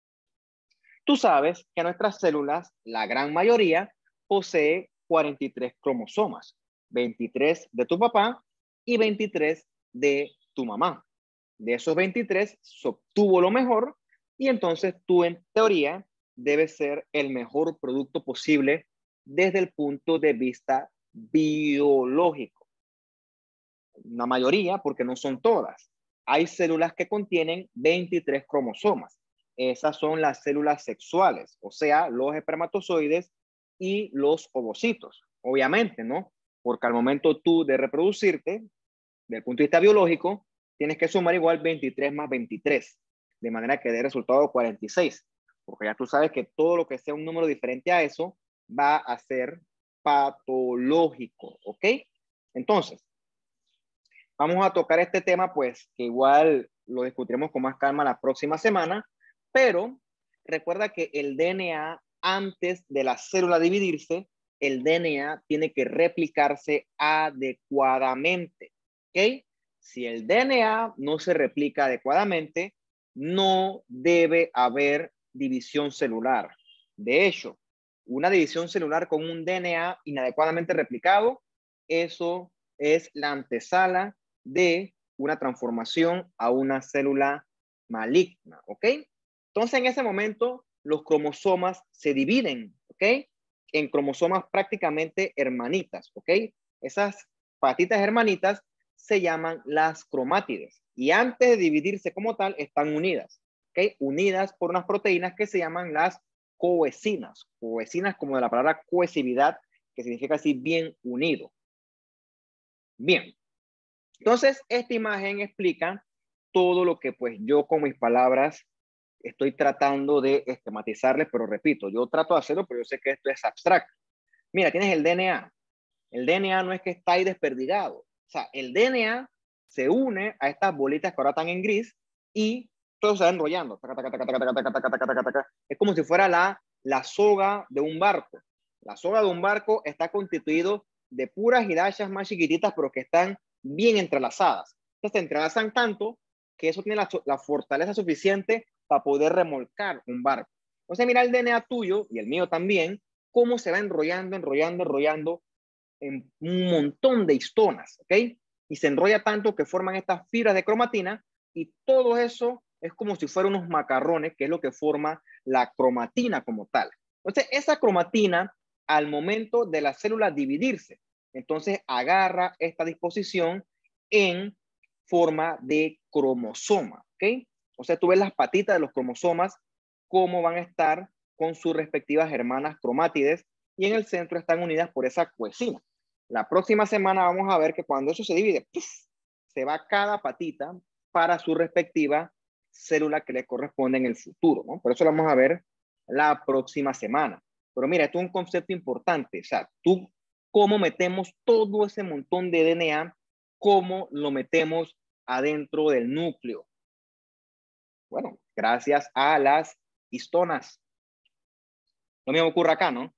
Tú sabes que nuestras células, la gran mayoría, posee cuarenta y tres cromosomas, veintitrés de tu papá y veintitrés de tu mamá. De esos veintitrés se obtuvo lo mejor y entonces tú en teoría debes ser el mejor producto posible desde el punto de vista biológico. La mayoría, porque no son todas. Hay células que contienen veintitrés cromosomas. Esas son las células sexuales, o sea, los espermatozoides y los ovocitos. Obviamente, ¿no? Porque al momento tú de reproducirte, desde el punto de vista biológico, tienes que sumar igual veintitrés más veintitrés, de manera que dé resultado cuarenta y seis. Porque ya tú sabes que todo lo que sea un número diferente a eso va a ser patológico, ¿ok? Entonces, vamos a tocar este tema, pues, que igual lo discutiremos con más calma la próxima semana, pero recuerda que el D N A, antes de la célula dividirse, el D N A tiene que replicarse adecuadamente, ¿ok? Si el D N A no se replica adecuadamente, no debe haber división celular. De hecho, una división celular con un D N A inadecuadamente replicado, eso es la antesala de una transformación a una célula maligna, ¿ok? Entonces, en ese momento, los cromosomas se dividen, ¿ok? En cromosomas prácticamente hermanitas, ¿ok? Esas patitas hermanitas se llaman las cromátides y antes de dividirse como tal, están unidas, ¿ok? Unidas por unas proteínas que se llaman las cohesinas. Cohesinas como de la palabra cohesividad, que significa así bien unido. Bien. Entonces, esta imagen explica todo lo que pues yo con mis palabras estoy tratando de esquematizarles, pero repito, yo trato de hacerlo, pero yo sé que esto es abstracto. Mira, tienes el D N A. El D N A no es que está ahí desperdigado. O sea, el D N A se une a estas bolitas que ahora están en gris y todo se va enrollando. Es como si fuera la, la soga de un barco. La soga de un barco está constituido de puras hirachas más chiquititas, pero que están bien entrelazadas. Entonces se entrelazan tanto que eso tiene la, la fortaleza suficiente para poder remolcar un barco. Entonces mira el D N A tuyo y el mío también, cómo se va enrollando, enrollando, enrollando en un montón de histonas, ¿ok? Y se enrolla tanto que forman estas fibras de cromatina y todo eso es como si fueran unos macarrones, que es lo que forma la cromatina como tal. Entonces esa cromatina, al momento de la célula dividirse, entonces agarra esta disposición en forma de cromosoma, ¿ok? O sea, tú ves las patitas de los cromosomas, cómo van a estar con sus respectivas hermanas cromátides, y en el centro están unidas por esa cohesina. La próxima semana vamos a ver que cuando eso se divide, ¡puf!, se va cada patita para su respectiva célula que le corresponde en el futuro, ¿no? Por eso lo vamos a ver la próxima semana. Pero mira, esto es un concepto importante. O sea, tú, ¿cómo metemos todo ese montón de D N A? ¿Cómo lo metemos adentro del núcleo? Bueno, gracias a las histonas. Lo mismo ocurre acá, ¿no?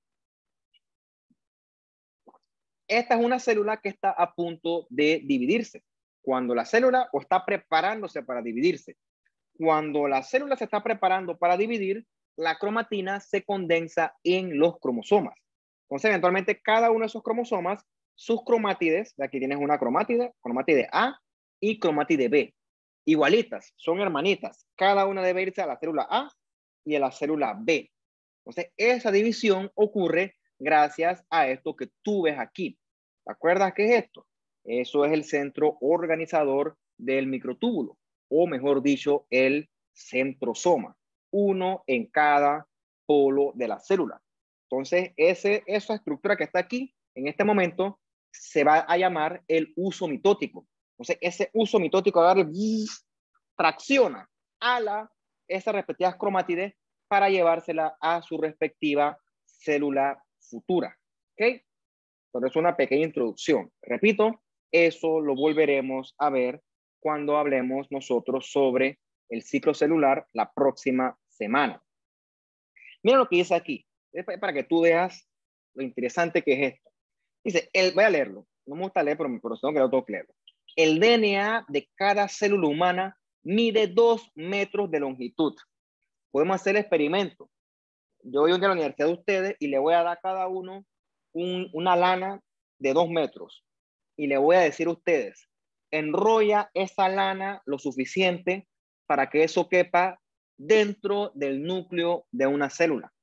Esta es una célula que está a punto de dividirse. Cuando la célula o está preparándose para dividirse. Cuando la célula se está preparando para dividir, la cromatina se condensa en los cromosomas. Entonces, eventualmente, cada uno de esos cromosomas, sus cromátides, aquí tienes una cromátide, cromátide A y cromátide B. Igualitas, son hermanitas. Cada una debe irse a la célula A y a la célula B. Entonces, esa división ocurre gracias a esto que tú ves aquí. ¿Te acuerdas qué es esto? Eso es el centro organizador del microtúbulo, o mejor dicho, el centrosoma. Uno en cada polo de la célula. Entonces, ese, esa estructura que está aquí, en este momento, se va a llamar el uso mitótico. Entonces, ese uso mitótico agarra y tracciona a la, esas respectivas cromátides para llevársela a su respectiva célula futura. ¿Ok? Entonces, es una pequeña introducción. Repito, eso lo volveremos a ver cuando hablemos nosotros sobre el ciclo celular la próxima semana. Mira lo que dice aquí, para que tú veas lo interesante que es esto. Dice, el, voy a leerlo, no me gusta leer, pero, pero tengo que leerlo todo claro. El D N A de cada célula humana mide dos metros de longitud. Podemos hacer el experimento. Yo voy a ir a la universidad de ustedes y le voy a dar a cada uno un, una lana de dos metros. Y le voy a decir a ustedes, enrolla esa lana lo suficiente para que eso quepa dentro del núcleo de una célula.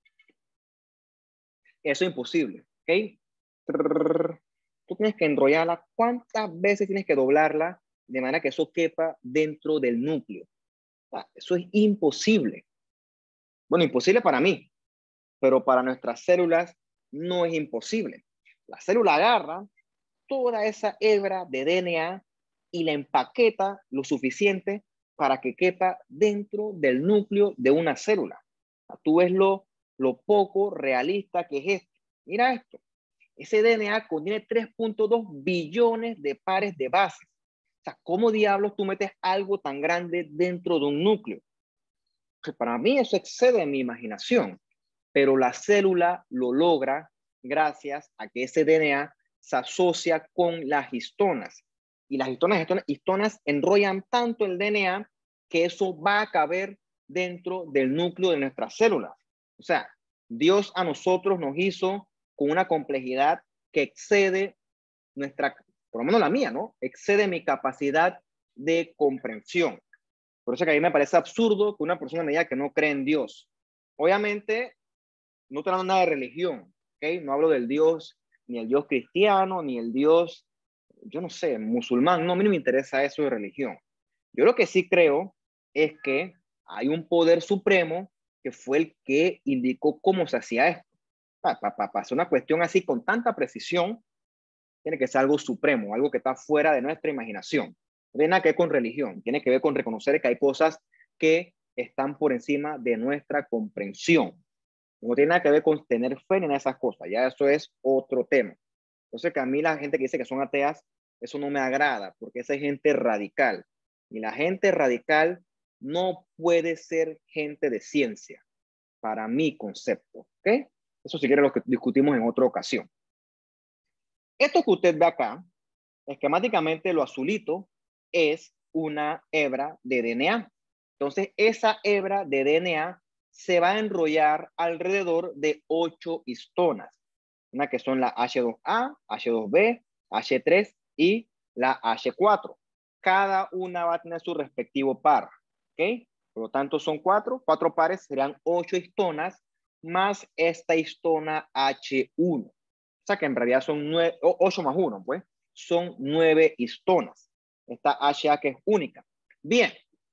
Eso es imposible, ¿ok? Tú tienes que enrollarla. ¿Cuántas veces tienes que doblarla de manera que eso quepa dentro del núcleo? Eso es imposible. Bueno, imposible para mí, pero para nuestras células no es imposible. La célula agarra toda esa hebra de D N A y la empaqueta lo suficiente para que quepa dentro del núcleo de una célula. Tú ves lo, lo poco realista que es esto. Mira esto. Ese D N A contiene tres punto dos billones de pares de bases. O sea, ¿cómo diablos tú metes algo tan grande dentro de un núcleo? Pues para mí eso excede mi imaginación, pero la célula lo logra gracias a que ese D N A se asocia con las histonas. Y las histonas, histonas, histonas enrollan tanto el D N A que eso va a caber dentro del núcleo de nuestras células. O sea, Dios a nosotros nos hizo con una complejidad que excede nuestra, por lo menos la mía, ¿no? Excede mi capacidad de comprensión. Por eso que a mí me parece absurdo que una persona me diga que no cree en Dios. Obviamente, no estoy hablando nada de religión, ¿ok? No hablo del Dios, ni el Dios cristiano, ni el Dios, yo no sé, musulmán. No, a mí no me interesa eso de religión. Yo lo que sí creo es que hay un poder supremo que fue el que indicó cómo se hacía esto. Para pa, pa, pa, hacer una cuestión así con tanta precisión, tiene que ser algo supremo, algo que está fuera de nuestra imaginación. No tiene nada que ver con religión, tiene que ver con reconocer que hay cosas que están por encima de nuestra comprensión. No tiene nada que ver con tener fe en esas cosas, ya eso es otro tema. Entonces, que a mí la gente que dice que son ateas, eso no me agrada, porque esa es gente radical. Y la gente radical no puede ser gente de ciencia, para mi concepto, ¿ok? Eso si quiere lo que discutimos en otra ocasión. Esto que usted ve acá, esquemáticamente lo azulito es una hebra de D N A. Entonces, esa hebra de D N A se va a enrollar alrededor de ocho histonas. Una que son la H dos A, H dos B, H tres y la H cuatro. Cada una va a tener su respectivo par. ¿Ok? Por lo tanto, son cuatro. Cuatro pares serán ocho histonas más esta histona H uno. O sea que en realidad son nueve, ocho más uno, pues. Son nueve histonas. esta H A que es única. Bien,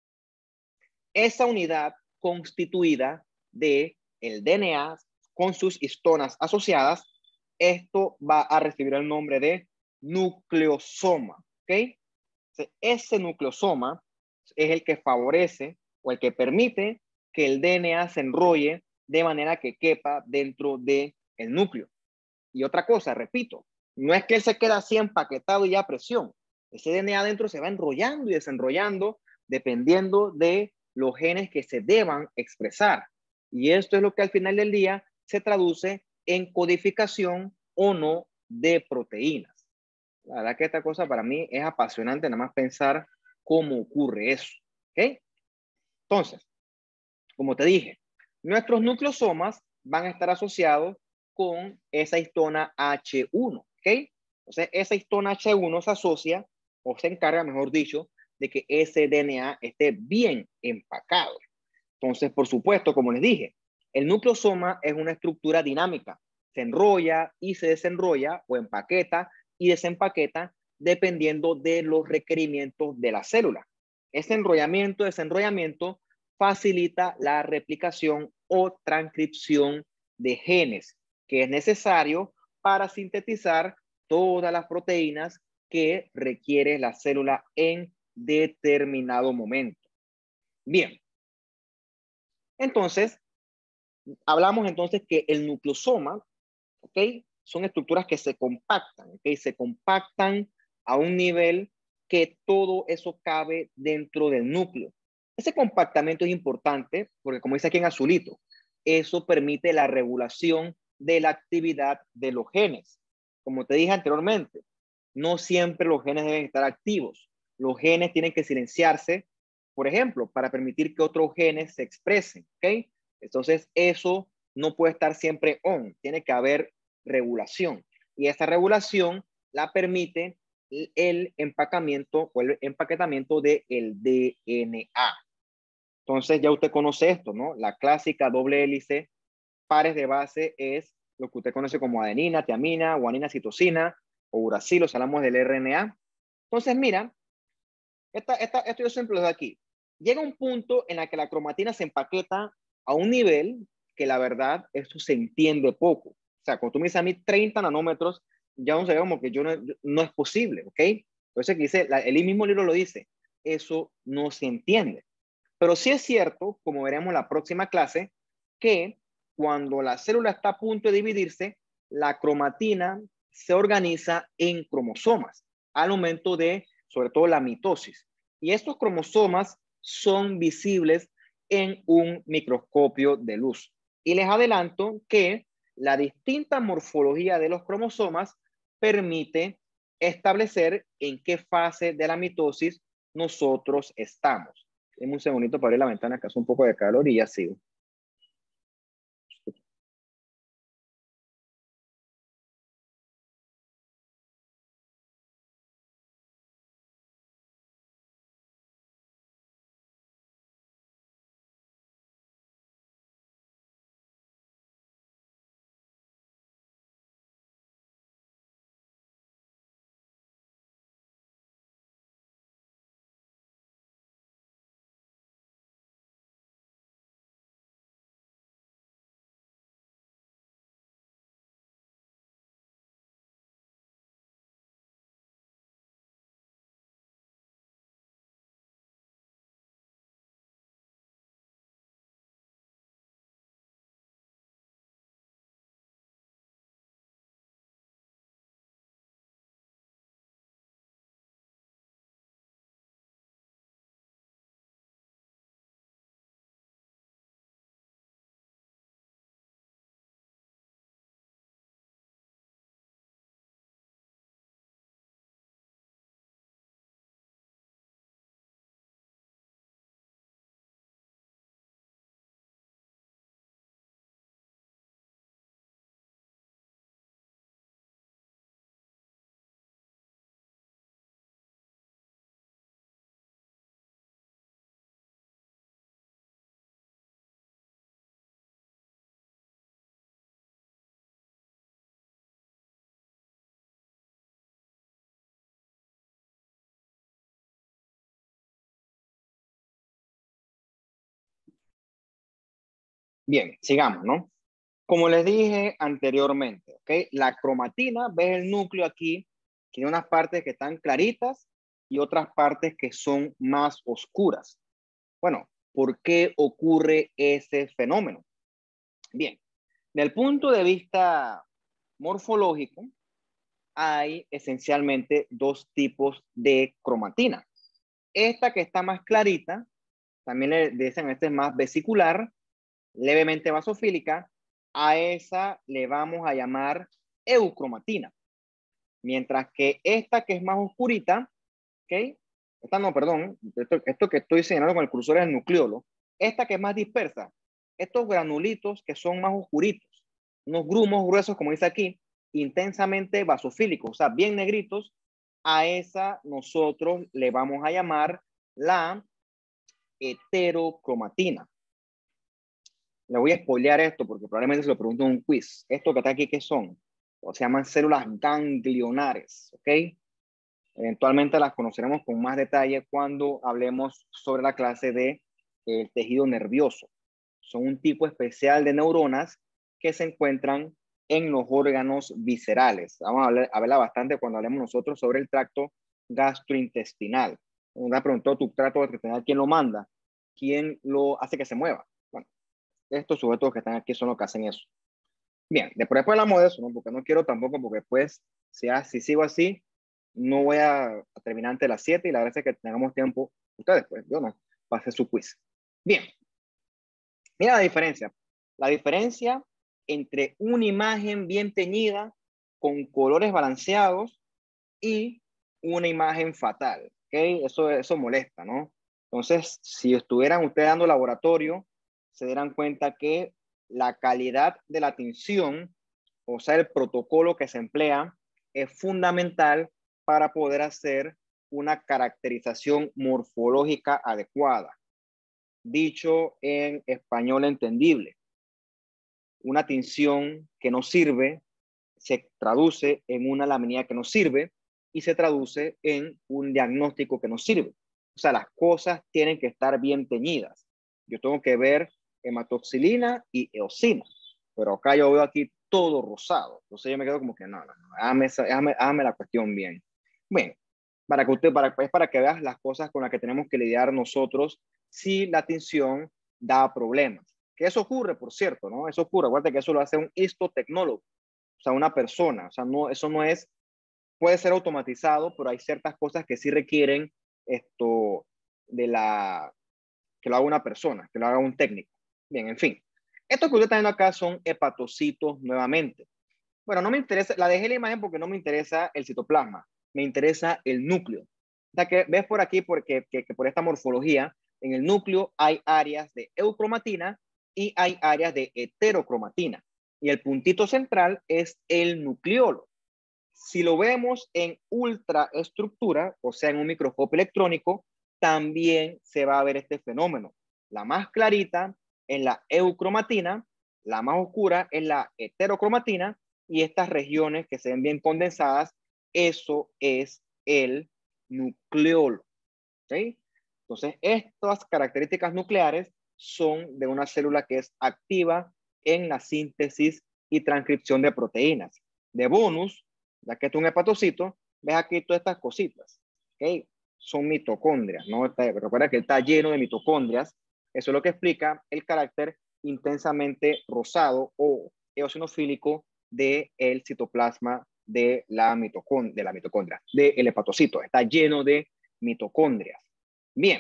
esa unidad constituida de el D N A con sus histonas asociadas, esto va a recibir el nombre de nucleosoma, ¿ok? Ese nucleosoma es el que favorece o el que permite que el D N A se enrolle de manera que quepa dentro del núcleo. Y otra cosa, repito, no es que él se queda así empaquetado y a presión. Ese D N A adentro se va enrollando y desenrollando dependiendo de los genes que se deban expresar. Y esto es lo que al final del día se traduce en codificación o no de proteínas. La verdad que esta cosa para mí es apasionante nada más pensar cómo ocurre eso. ¿Ok? Entonces, como te dije, nuestros nucleosomas van a estar asociados con esa histona H uno. ¿Ok? Entonces, esa histona H uno se asocia o se encarga, mejor dicho, de que ese D N A esté bien empacado. Entonces, por supuesto, como les dije, el nucleosoma es una estructura dinámica. Se enrolla y se desenrolla o empaqueta y desempaqueta dependiendo de los requerimientos de la célula. Ese enrollamiento, desenrollamiento facilita la replicación o transcripción de genes que es necesario para sintetizar todas las proteínas que requiere la célula en determinado momento. Bien, entonces, hablamos entonces que el nucleosoma, ¿ok? Son estructuras que se compactan, ¿ok? Se compactan a un nivel que todo eso cabe dentro del núcleo. Ese compactamiento es importante porque, como dice aquí en azulito, eso permite la regulación de la actividad de los genes. Como te dije anteriormente, no siempre los genes deben estar activos. Los genes tienen que silenciarse, por ejemplo, para permitir que otros genes se expresen, ¿ok? Entonces, eso no puede estar siempre on, tiene que haber regulación. Y esa regulación la permite el empacamiento o el empaquetamiento del D N A. Entonces, ya usted conoce esto, ¿no? La clásica doble hélice, pares de base es lo que usted conoce como adenina, tiamina, guanina, citosina o uracilo, si hablamos del R N A. Entonces, mira, esta, esta, esto yo siempre lo doy aquí. Llega un punto en el que la cromatina se empaqueta a un nivel que la verdad esto se entiende poco. O sea, cuando tú me dices a mí treinta nanómetros, ya no sé como que yo no, no es posible, ¿ok? Entonces, dice, la, el mismo libro lo dice, eso no se entiende. Pero sí es cierto, como veremos en la próxima clase, que cuando la célula está a punto de dividirse, la cromatina se organiza en cromosomas al momento de, sobre todo, la mitosis. Y estos cromosomas son visibles en un microscopio de luz. Y les adelanto que la distinta morfología de los cromosomas permite establecer en qué fase de la mitosis nosotros estamos. Deme un segundito para abrir la ventana que hace un poco de calor y ya sigo. Bien, sigamos, ¿no? Como les dije anteriormente, ¿ok? La cromatina, ves el núcleo aquí, tiene unas partes que están claritas y otras partes que son más oscuras. Bueno, ¿por qué ocurre ese fenómeno? Bien, desde el punto de vista morfológico, hay esencialmente dos tipos de cromatina. Esta que está más clarita, también le dicen, esta es más vesicular, levemente basofílica, a esa le vamos a llamar eucromatina. Mientras que esta que es más oscurita, ¿ok? Esta no, perdón, esto, esto que estoy señalando con el cursor es el nucleolo. Esta que es más dispersa, estos granulitos que son más oscuritos, unos grumos gruesos, como dice aquí, intensamente basofílicos, o sea, bien negritos, a esa nosotros le vamos a llamar la heterocromatina. Le voy a spoilear esto porque probablemente se lo pregunto en un quiz. Esto que está aquí, ¿qué son? O se llaman células ganglionares, ¿ok? Eventualmente las conoceremos con más detalle cuando hablemos sobre la clase de el tejido nervioso. Son un tipo especial de neuronas que se encuentran en los órganos viscerales. Vamos a hablar, a hablar bastante cuando hablemos nosotros sobre el tracto gastrointestinal. Una preguntó tu tracto gastrointestinal, ¿quién lo manda? ¿Quién lo hace que se mueva? Bueno, estos sujetos que están aquí son los que hacen eso. Bien, después, después hablamos de eso, ¿no? Porque no quiero tampoco, porque después, si, si sigo así, no voy a, a terminar antes de las siete y la verdad es que tengamos tiempo, ustedes pues, yo no, para hacer su quiz. Bien, mira la diferencia. La diferencia entre una imagen bien teñida con colores balanceados y una imagen fatal, ¿ok? Eso, eso molesta, ¿no? Entonces, si estuvieran ustedes dando laboratorio, se darán cuenta que la calidad de la tinción, o sea, el protocolo que se emplea, es fundamental para poder hacer una caracterización morfológica adecuada. Dicho en español entendible, una tinción que no sirve se traduce en una laminilla que no sirve y se traduce en un diagnóstico que no sirve. O sea, las cosas tienen que estar bien teñidas. Yo tengo que ver hematoxilina y eosina, pero acá yo veo aquí todo rosado. Entonces yo me quedo como que no, no, no, hágame, hágame, hágame la cuestión bien. Bueno, para que usted, para, es para que veas las cosas con las que tenemos que lidiar nosotros si la tinción da problemas. Que eso ocurre, por cierto, ¿no? Eso ocurre. Acuérdate que eso lo hace un histotecnólogo, o sea, una persona. O sea, no, eso no es, puede ser automatizado, pero hay ciertas cosas que sí requieren esto de la, que lo haga una persona, que lo haga un técnico. Bien, en fin. Estos que usted está viendo acá son hepatocitos nuevamente. Bueno, no me interesa, la dejé la imagen porque no me interesa el citoplasma, me interesa el núcleo. O sea, que ves por aquí, porque que, que por esta morfología, en el núcleo hay áreas de eucromatina y hay áreas de heterocromatina. Y el puntito central es el nucleolo. Si lo vemos en ultraestructura, o sea, en un microscopio electrónico, también se va a ver este fenómeno. La más clarita es la eucromatina, la más oscura es la heterocromatina, y estas regiones que se ven bien condensadas, eso es el nucleolo. ¿Okay? Entonces, estas características nucleares son de una célula que es activa en la síntesis y transcripción de proteínas. De bonus, ya que es un hepatocito, ves aquí todas estas cositas. ¿Okay? Son mitocondrias, ¿no? Está, recuerda que está lleno de mitocondrias. Eso es lo que explica el carácter intensamente rosado o eosinofílico del citoplasma de la, mitocond de la mitocondria, del hepatocito. Está lleno de mitocondrias. Bien.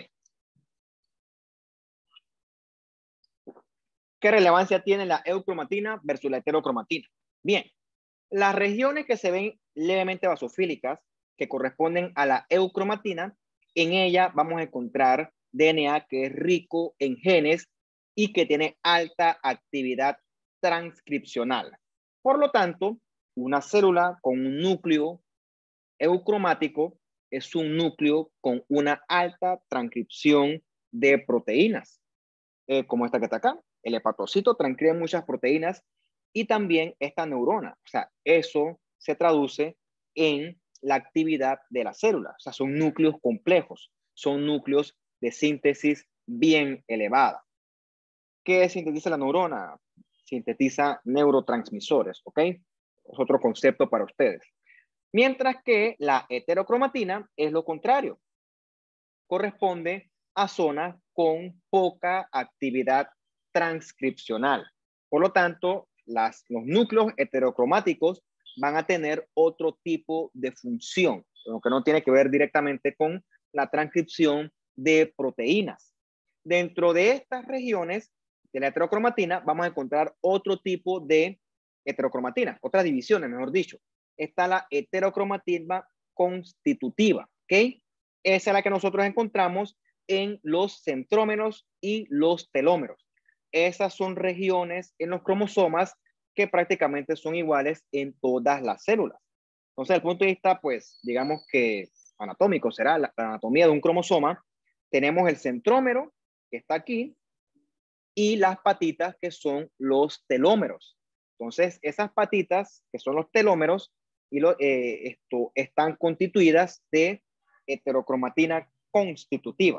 ¿Qué relevancia tiene la eucromatina versus la heterocromatina? Bien. Las regiones que se ven levemente basofílicas, que corresponden a la eucromatina, en ella vamos a encontrar D N A que es rico en genes y que tiene alta actividad transcripcional. Por lo tanto, una célula con un núcleo eucromático es un núcleo con una alta transcripción de proteínas, eh, como esta que está acá. El hepatocito transcribe muchas proteínas y también esta neurona. O sea, eso se traduce en la actividad de la célula. O sea, son núcleos complejos, son núcleos de síntesis bien elevada. ¿Qué sintetiza la neurona? Sintetiza neurotransmisores, ¿ok? Es otro concepto para ustedes. Mientras que la heterocromatina es lo contrario. Corresponde a zonas con poca actividad transcripcional. Por lo tanto, las, los núcleos heterocromáticos van a tener otro tipo de función, lo que no tiene que ver directamente con la transcripción de proteínas. Dentro de estas regiones de la heterocromatina vamos a encontrar otro tipo de heterocromatina, otras divisiones, mejor dicho. Está la heterocromatina constitutiva, ¿ok? Esa es la que nosotros encontramos en los centrómeros y los telómeros. Esas son regiones en los cromosomas que prácticamente son iguales en todas las células. Entonces, desde el punto de vista, pues, digamos que anatómico, será la, la anatomía de un cromosoma. Tenemos el centrómero, que está aquí, y las patitas, que son los telómeros. Entonces, esas patitas, que son los telómeros, y lo, eh, esto, están constituidas de heterocromatina constitutiva.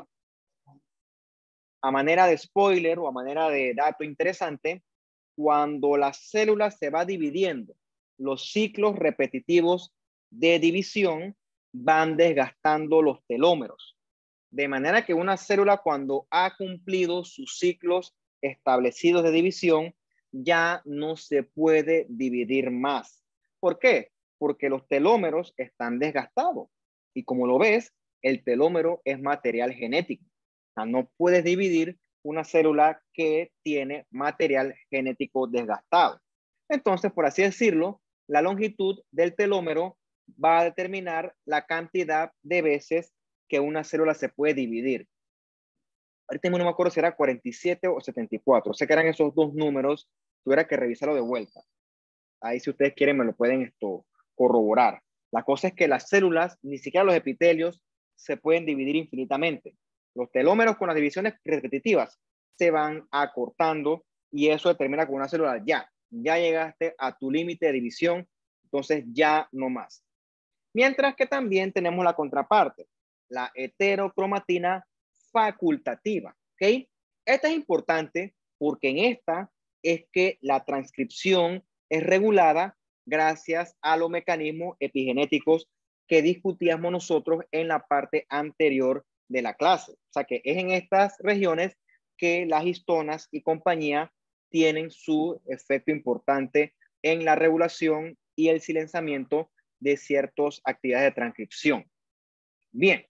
A manera de spoiler o a manera de dato interesante, cuando la célula se va dividiendo, los ciclos repetitivos de división van desgastando los telómeros. De manera que una célula, cuando ha cumplido sus ciclos establecidos de división, ya no se puede dividir más. ¿Por qué? Porque los telómeros están desgastados. Y como lo ves, el telómero es material genético. O sea, no puedes dividir una célula que tiene material genético desgastado. Entonces, por así decirlo, la longitud del telómero va a determinar la cantidad de veces que una célula se puede dividir. Ahorita no me acuerdo si era cuarenta y siete o setenta y cuatro. Sé que eran esos dos números. Tuviera que revisarlo de vuelta. Ahí, si ustedes quieren, me lo pueden esto corroborar. La cosa es que las células, ni siquiera los epitelios, se pueden dividir infinitamente. Los telómeros con las divisiones repetitivas se van acortando y eso determina con una célula ya. Ya llegaste a tu límite de división, entonces ya no más. Mientras que también tenemos la contraparte, la heterocromatina facultativa, ¿ok? Esta es importante porque en esta es que la transcripción es regulada gracias a los mecanismos epigenéticos que discutíamos nosotros en la parte anterior de la clase. O sea que es en estas regiones que las histonas y compañía tienen su efecto importante en la regulación y el silenciamiento de ciertas actividades de transcripción. Bien.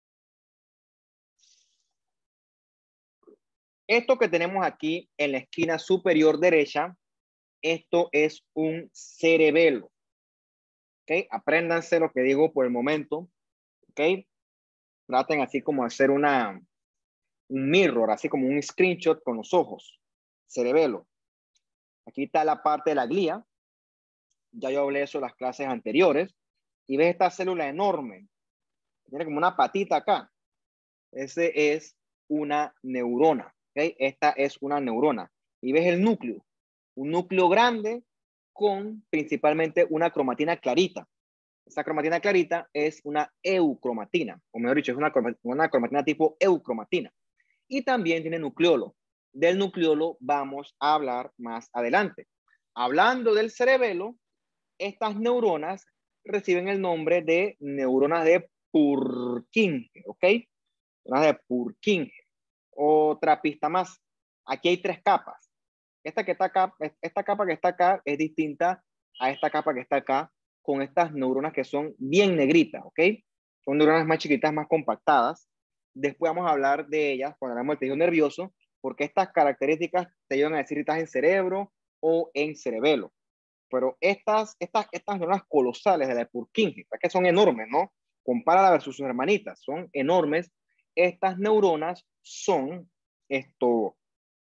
Esto que tenemos aquí en la esquina superior derecha, esto es un cerebelo. ¿Ok? Apréndanse lo que digo por el momento. ¿Ok? Traten así como hacer una, un mirror, así como un screenshot con los ojos. Cerebelo. Aquí está la parte de la glía. Ya yo hablé de eso en las clases anteriores. Y ves esta célula enorme. Tiene como una patita acá. Ese es una neurona. ¿Okay? Esta es una neurona. Y ves el núcleo. Un núcleo grande con principalmente una cromatina clarita. Esa cromatina clarita es una eucromatina. O mejor dicho, es una, una cromatina tipo eucromatina. Y también tiene nucleolo. Del nucleolo vamos a hablar más adelante. Hablando del cerebelo, estas neuronas reciben el nombre de neuronas de Purkinje, ¿ok? Neuronas de Purkinje. Otra pista más. Aquí hay tres capas. Esta, que está acá, esta capa que está acá es distinta a esta capa que está acá, con estas neuronas que son bien negritas, ¿ok? Son neuronas más chiquitas, más compactadas. Después vamos a hablar de ellas cuando hablamos del tejido nervioso, porque estas características te ayudan a decir si estás en cerebro o en cerebelo. Pero estas, estas, estas neuronas colosales de la Purkinje, que son enormes, ¿no? Compárala versus sus hermanitas, son enormes. Estas neuronas son esto,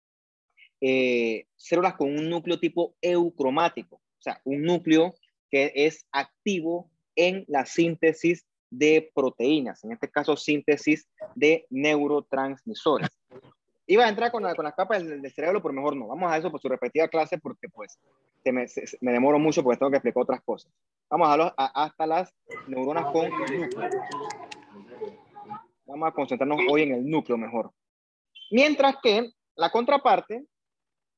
eh, células con un núcleo tipo eucromático, o sea, un núcleo que es activo en la síntesis de proteínas, en este caso síntesis de neurotransmisores. Iba a entrar con, la, con las capas del, del cerebro, pero mejor no. Vamos a eso por su respectiva clase porque pues se me, se, me demoro mucho porque tengo que explicar otras cosas. Vamos a, los, a hasta las neuronas con núcleo. Vamos a concentrarnos hoy en el núcleo mejor. Mientras que la contraparte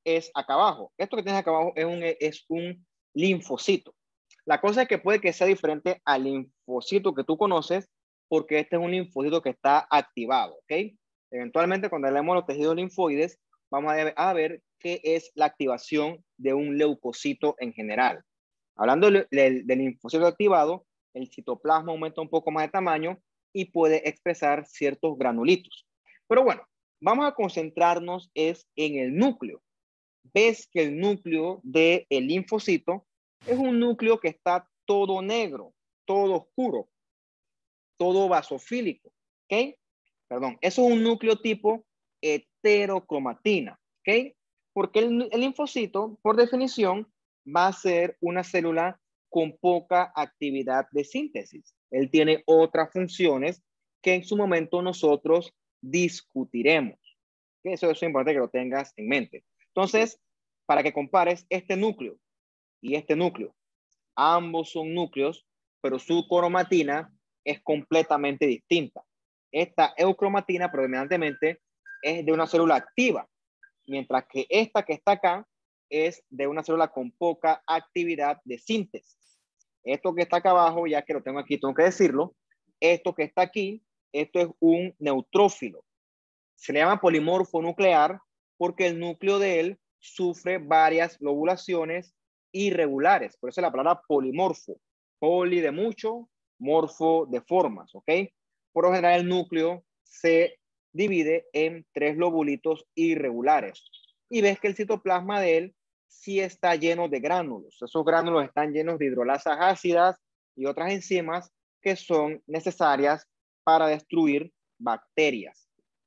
es acá abajo. Esto que tienes acá abajo es un, es un linfocito. La cosa es que puede que sea diferente al linfocito que tú conoces, porque este es un linfocito que está activado, ¿ok? Eventualmente, cuando leemos los tejidos linfoides, vamos a ver qué es la activación de un leucocito en general. Hablando del, del, del linfocito activado, el citoplasma aumenta un poco más de tamaño y puede expresar ciertos granulitos. Pero bueno, vamos a concentrarnos es en el núcleo. Ves que el núcleo del linfocito es un núcleo que está todo negro, todo oscuro, todo basofílico, ¿ok? Perdón, eso es un núcleo tipo heterocromatina, ¿ok? Porque el, el linfocito, por definición, va a ser una célula con poca actividad de síntesis. Él tiene otras funciones que en su momento nosotros discutiremos. ¿Okay? Eso, eso es importante que lo tengas en mente. Entonces, para que compares este núcleo y este núcleo, ambos son núcleos, pero su cromatina es completamente distinta. Esta eucromatina predominantemente es de una célula activa, mientras que esta que está acá es de una célula con poca actividad de síntesis. Esto que está acá abajo, ya que lo tengo aquí, tengo que decirlo, esto que está aquí, esto es un neutrófilo. Se le llama polimorfo nuclear porque el núcleo de él sufre varias lobulaciones irregulares. Por eso la palabra polimorfo. Poli de mucho, morfo de formas, ¿ok? Por lo general el núcleo se divide en tres lobulitos irregulares. Y ves que el citoplasma de él sí está lleno de gránulos. Esos gránulos están llenos de hidrolasas ácidas y otras enzimas que son necesarias para destruir bacterias.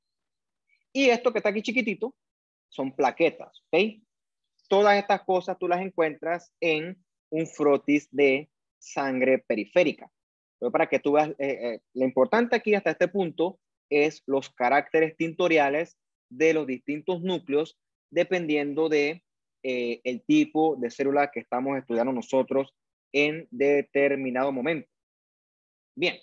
Y esto que está aquí chiquitito son plaquetas, ¿ok? Todas estas cosas tú las encuentras en un frotis de sangre periférica. Pero para que tú veas, eh, eh, lo importante aquí hasta este punto es los caracteres tintoriales de los distintos núcleos dependiendo de eh, el tipo de célula que estamos estudiando nosotros en determinado momento. Bien.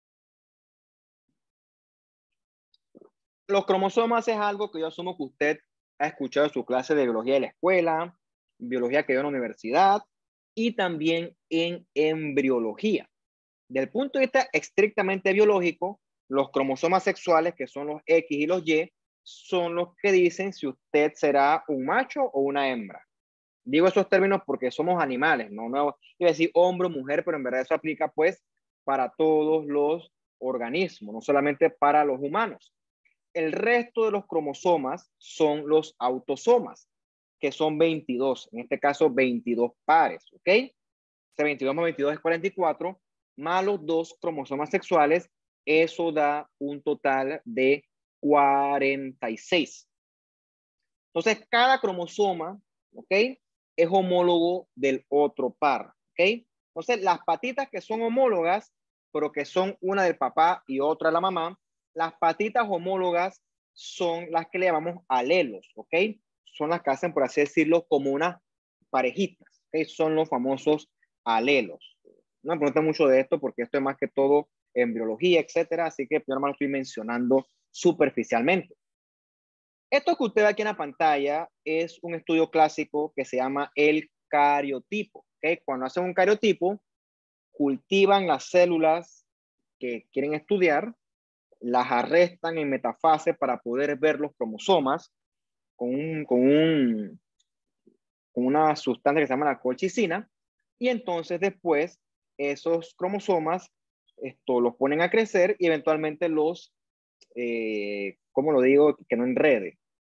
Los cromosomas es algo que yo asumo que usted ha escuchado en su clase de biología de la escuela, biología que dio en la universidad y también en embriología. Del punto de vista estrictamente biológico, los cromosomas sexuales, que son los X y los Y, son los que dicen si usted será un macho o una hembra. Digo esos términos porque somos animales, no, no iba a decir hombre o mujer, pero en verdad eso aplica pues para todos los organismos, no solamente para los humanos. El resto de los cromosomas son los autosomas, que son veintidós, en este caso veintidós pares, ¿ok? Ese veintidós más veintidós es cuarenta y cuatro, más los dos cromosomas sexuales, eso da un total de cuarenta y seis. Entonces, cada cromosoma, ¿ok? Es homólogo del otro par, ¿ok? Entonces, las patitas que son homólogas, pero que son una del papá y otra de la mamá, las patitas homólogas son las que le llamamos alelos, ¿ok? Son las que hacen, por así decirlo, como unas parejitas, ¿ok? Son los famosos alelos. No me pregunten mucho de esto porque esto es más que todo embriología, etcétera, así que yo nomás lo estoy mencionando superficialmente. Esto que usted ve aquí en la pantalla es un estudio clásico que se llama el cariotipo, ¿ok? Cuando hacen un cariotipo, cultivan las células que quieren estudiar, las arrestan en metafase para poder ver los cromosomas con, un, con, un, con una sustancia que se llama la colchicina, y entonces después esos cromosomas esto, los ponen a crecer y eventualmente los, eh, ¿cómo lo digo? Que no enrede.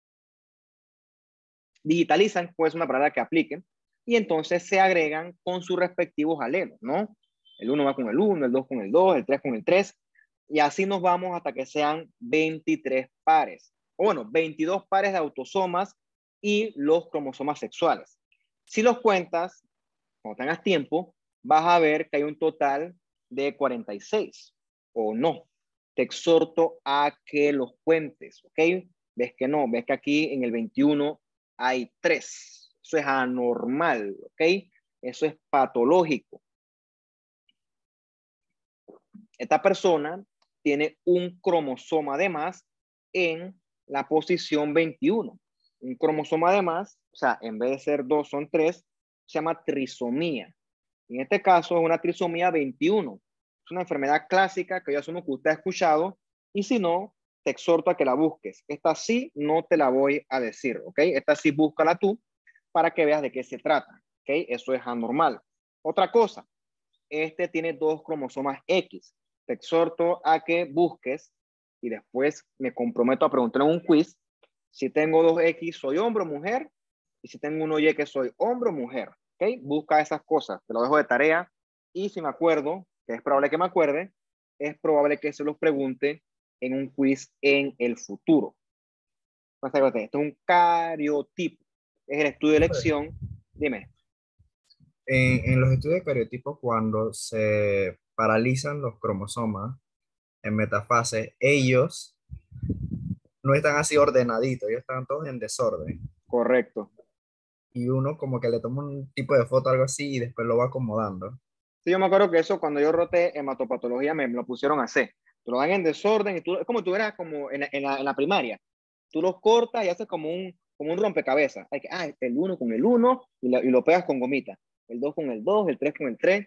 Digitalizan, pues una palabra que apliquen, y entonces se agregan con sus respectivos alelos, ¿no? El uno va con el uno, el dos con el dos, el tres con el tres, y así nos vamos hasta que sean veintitrés pares, o bueno, veintidós pares de autosomas y los cromosomas sexuales. Si los cuentas, cuando tengas tiempo, vas a ver que hay un total de cuarenta y seis, o no. Te exhorto a que los cuentes, ¿ok? Ves que no, ves que aquí en el veintiuno hay tres. Eso es anormal, ¿ok? Eso es patológico. Esta persona tiene un cromosoma de más en la posición veintiuno. un cromosoma de más, o sea, en vez de ser dos son tres, se llama trisomía. En este caso es una trisomía veintiuno. Es una enfermedad clásica que yo asumo que usted ha escuchado y si no, te exhorto a que la busques. Esta sí no te la voy a decir, ¿ok? Esta sí búscala tú para que veas de qué se trata, ¿ok? Eso es anormal. Otra cosa, este tiene dos cromosomas X. Te exhorto a que busques y después me comprometo a preguntar en un quiz si tengo dos X, soy hombre o mujer, y si tengo uno Y, que soy hombre o mujer, ¿ok? Busca esas cosas, te lo dejo de tarea, y si me acuerdo, que es probable que me acuerde, es probable que se los pregunte en un quiz en el futuro. Esto es un cariotipo, es el estudio de elección. Dime. En, en los estudios de cariotipos, cuando se paralizan los cromosomas en metafase, ellos no están así ordenaditos, ellos están todos en desorden. Correcto. Y uno como que le toma un tipo de foto, algo así, y después lo va acomodando. Sí, yo me acuerdo que eso cuando yo roté hematopatología me, me lo pusieron a hacer. Te lo dan en desorden y tú, es como tú eras como en, en, la, en la primaria. Tú los cortas y haces como un, como un rompecabezas. Hay que, ah, el uno con el uno y, la, y lo pegas con gomita. El dos con el dos, el tres con el tres.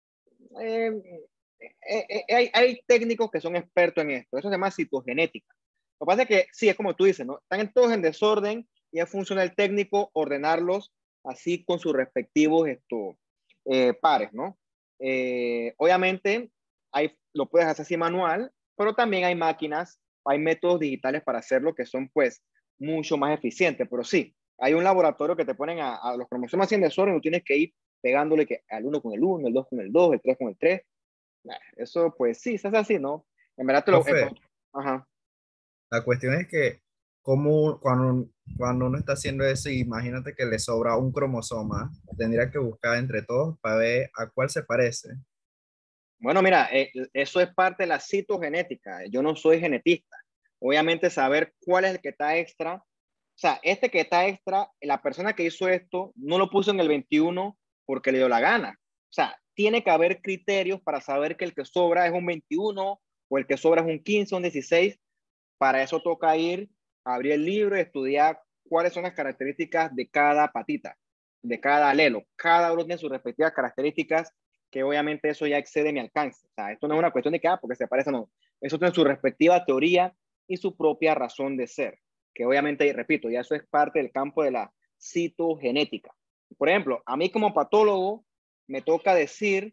Eh, eh, eh, hay, hay técnicos que son expertos en esto. Eso se llama citogenética. Lo que pasa es que sí, es como tú dices, ¿no? Están todos en desorden y ya funciona el técnico ordenarlos así con sus respectivos esto, eh, pares, ¿no? Eh, obviamente, hay, lo puedes hacer así manual, pero también hay máquinas, hay métodos digitales para hacerlo que son pues mucho más eficientes. Pero sí, hay un laboratorio que te ponen a, a los cromosomas en desorden y tú tienes que ir pegándole que al uno con el uno, el dos con el dos, el tres con el tres. Eso pues sí, se hace así, ¿no? En verdad te lo... Eh, Profe, ajá. la cuestión es que como cuando, cuando uno está haciendo eso, imagínate que le sobra un cromosoma, tendría que buscar entre todos para ver a cuál se parece. Bueno, mira, eh, eso es parte de la citogenética. Yo no soy genetista. Obviamente saber cuál es el que está extra. O sea, este que está extra, la persona que hizo esto no lo puso en el veintiuno porque le dio la gana. O sea, tiene que haber criterios para saber que el que sobra es un veintiuno o el que sobra es un quince o un dieciséis. Para eso toca ir a abrir el libro y estudiar cuáles son las características de cada patita, de cada alelo. Cada uno tiene sus respectivas características que obviamente eso ya excede mi alcance. O sea, esto no es una cuestión de que, ah, porque se parece, no. Eso tiene su respectiva teoría y su propia razón de ser, que obviamente, repito, ya eso es parte del campo de la citogenética. Por ejemplo, a mí como patólogo me toca decir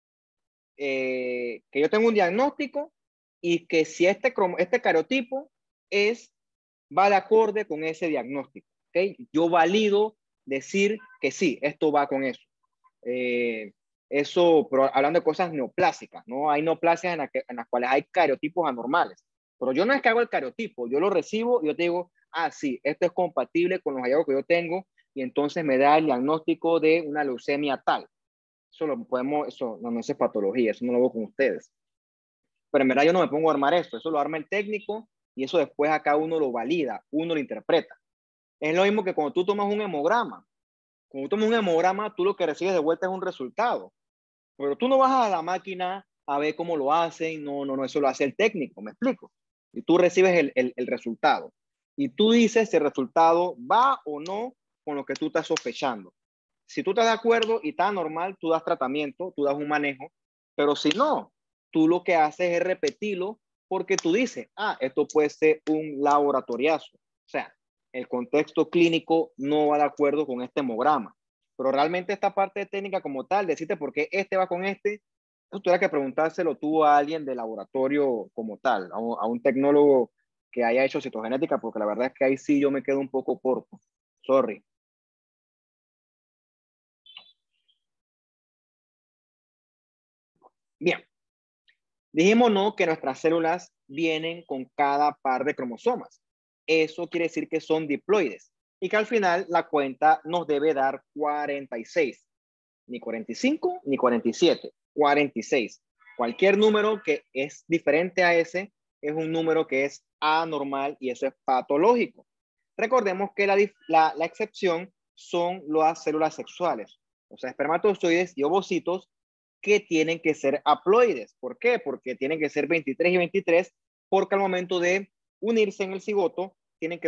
eh, que yo tengo un diagnóstico y que si este, este cariotipo es, va de acorde con ese diagnóstico. ¿Okay? Yo valido decir que sí, esto va con eso. Eh, eso, pero hablando de cosas neoplásicas, ¿no? Hay neoplasias en, la que, en las cuales hay cariotipos anormales. Pero yo no es que hago el cariotipo, yo lo recibo y yo te digo, ah, sí, esto es compatible con los hallazgos que yo tengo y entonces me da el diagnóstico de una leucemia tal. Eso lo podemos, eso no, no es patología, eso no lo hago con ustedes. Pero en verdad yo no me pongo a armar eso, eso lo arma el técnico y eso después acá uno lo valida, uno lo interpreta. Es lo mismo que cuando tú tomas un hemograma. Cuando tú tomas un hemograma, tú lo que recibes de vuelta es un resultado. Pero tú no vas a la máquina a ver cómo lo hacen, no, no, no, eso lo hace el técnico, ¿me explico? Y tú recibes el, el, el resultado. Y tú dices si el resultado va o no con lo que tú estás sospechando. Si tú estás de acuerdo y está normal, tú das tratamiento, tú das un manejo, pero si no, tú lo que haces es repetirlo porque tú dices, ah, esto puede ser un laboratoriazo. O sea, el contexto clínico no va de acuerdo con este hemograma. Pero realmente esta parte técnica como tal, decirte por qué este va con este, eso tendrás que preguntárselo tú a alguien de laboratorio como tal, a un, a un tecnólogo que haya hecho citogenética, porque la verdad es que ahí sí yo me quedo un poco corto. Sorry. Bien, dijimos no que nuestras células vienen con cada par de cromosomas. Eso quiere decir que son diploides y que al final la cuenta nos debe dar cuarenta y seis. Ni cuarenta y cinco ni cuarenta y siete, cuarenta y seis. Cualquier número que es diferente a ese es un número que es anormal y eso es patológico. Recordemos que la, la, la excepción son las células sexuales, o sea, espermatozoides y ovocitos que tienen que ser haploides. ¿Por qué? Porque tienen que ser veintitrés y veintitrés, porque al momento de unirse en el cigoto tienen que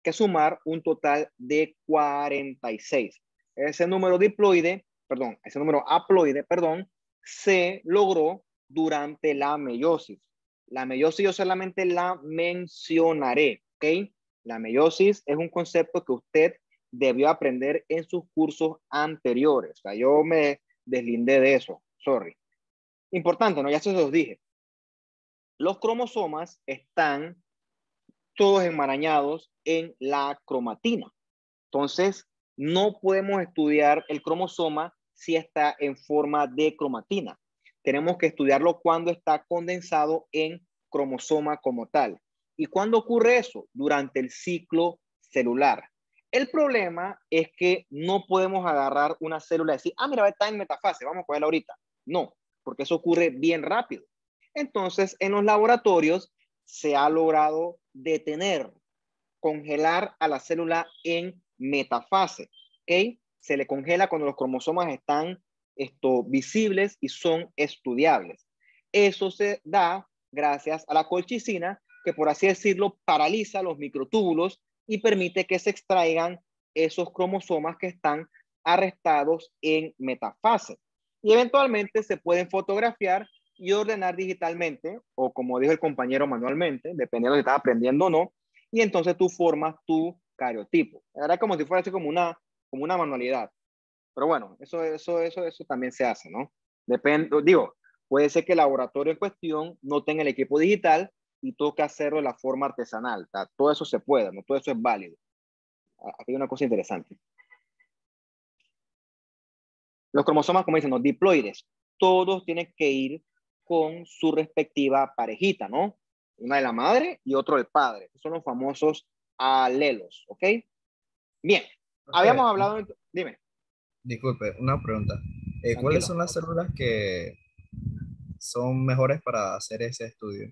que sumar un total de cuarenta y seis. Ese número diploide, perdón, ese número haploide, perdón, se logró durante la meiosis. La meiosis yo solamente la mencionaré, ¿ok? La meiosis es un concepto que usted debió aprender en sus cursos anteriores. O sea, yo me deslindé de eso, sorry. Importante, ¿no? Ya se los dije. Los cromosomas están todos enmarañados en la cromatina. Entonces, no podemos estudiar el cromosoma si está en forma de cromatina. Tenemos que estudiarlo cuando está condensado en cromosoma como tal. ¿Y cuándo ocurre eso? Durante el ciclo celular. El problema es que no podemos agarrar una célula y decir, ah, mira, está en metafase, vamos a cogerla ahorita. No, porque eso ocurre bien rápido. Entonces, en los laboratorios se ha logrado detener, congelar a la célula en metafase, ¿ok? Se le congela cuando los cromosomas están esto, visibles y son estudiables. Eso se da gracias a la colchicina, que por así decirlo paraliza los microtúbulos y permite que se extraigan esos cromosomas que están arrestados en metafase. Y eventualmente se pueden fotografiar y ordenar digitalmente, o como dijo el compañero, manualmente, dependiendo de si estás aprendiendo o no, y entonces tú formas tu cariotipo. Era como si fuera así como una, como una manualidad. Pero bueno, eso, eso, eso, eso también se hace, ¿no? Depende, digo, puede ser que el laboratorio en cuestión no tenga el equipo digital y toque hacerlo de la forma artesanal. ¿Tá? Todo eso se puede, ¿no? Todo eso es válido. Aquí hay una cosa interesante. Los cromosomas, como dicen, los diploides, todos tienen que ir con su respectiva parejita, ¿no? Una de la madre y otro del padre. Esos son los famosos alelos, ¿ok? Bien, habíamos hablado, dime. Disculpe, una pregunta. Eh, ¿cuáles Tranquilo. son las células que son mejores para hacer ese estudio?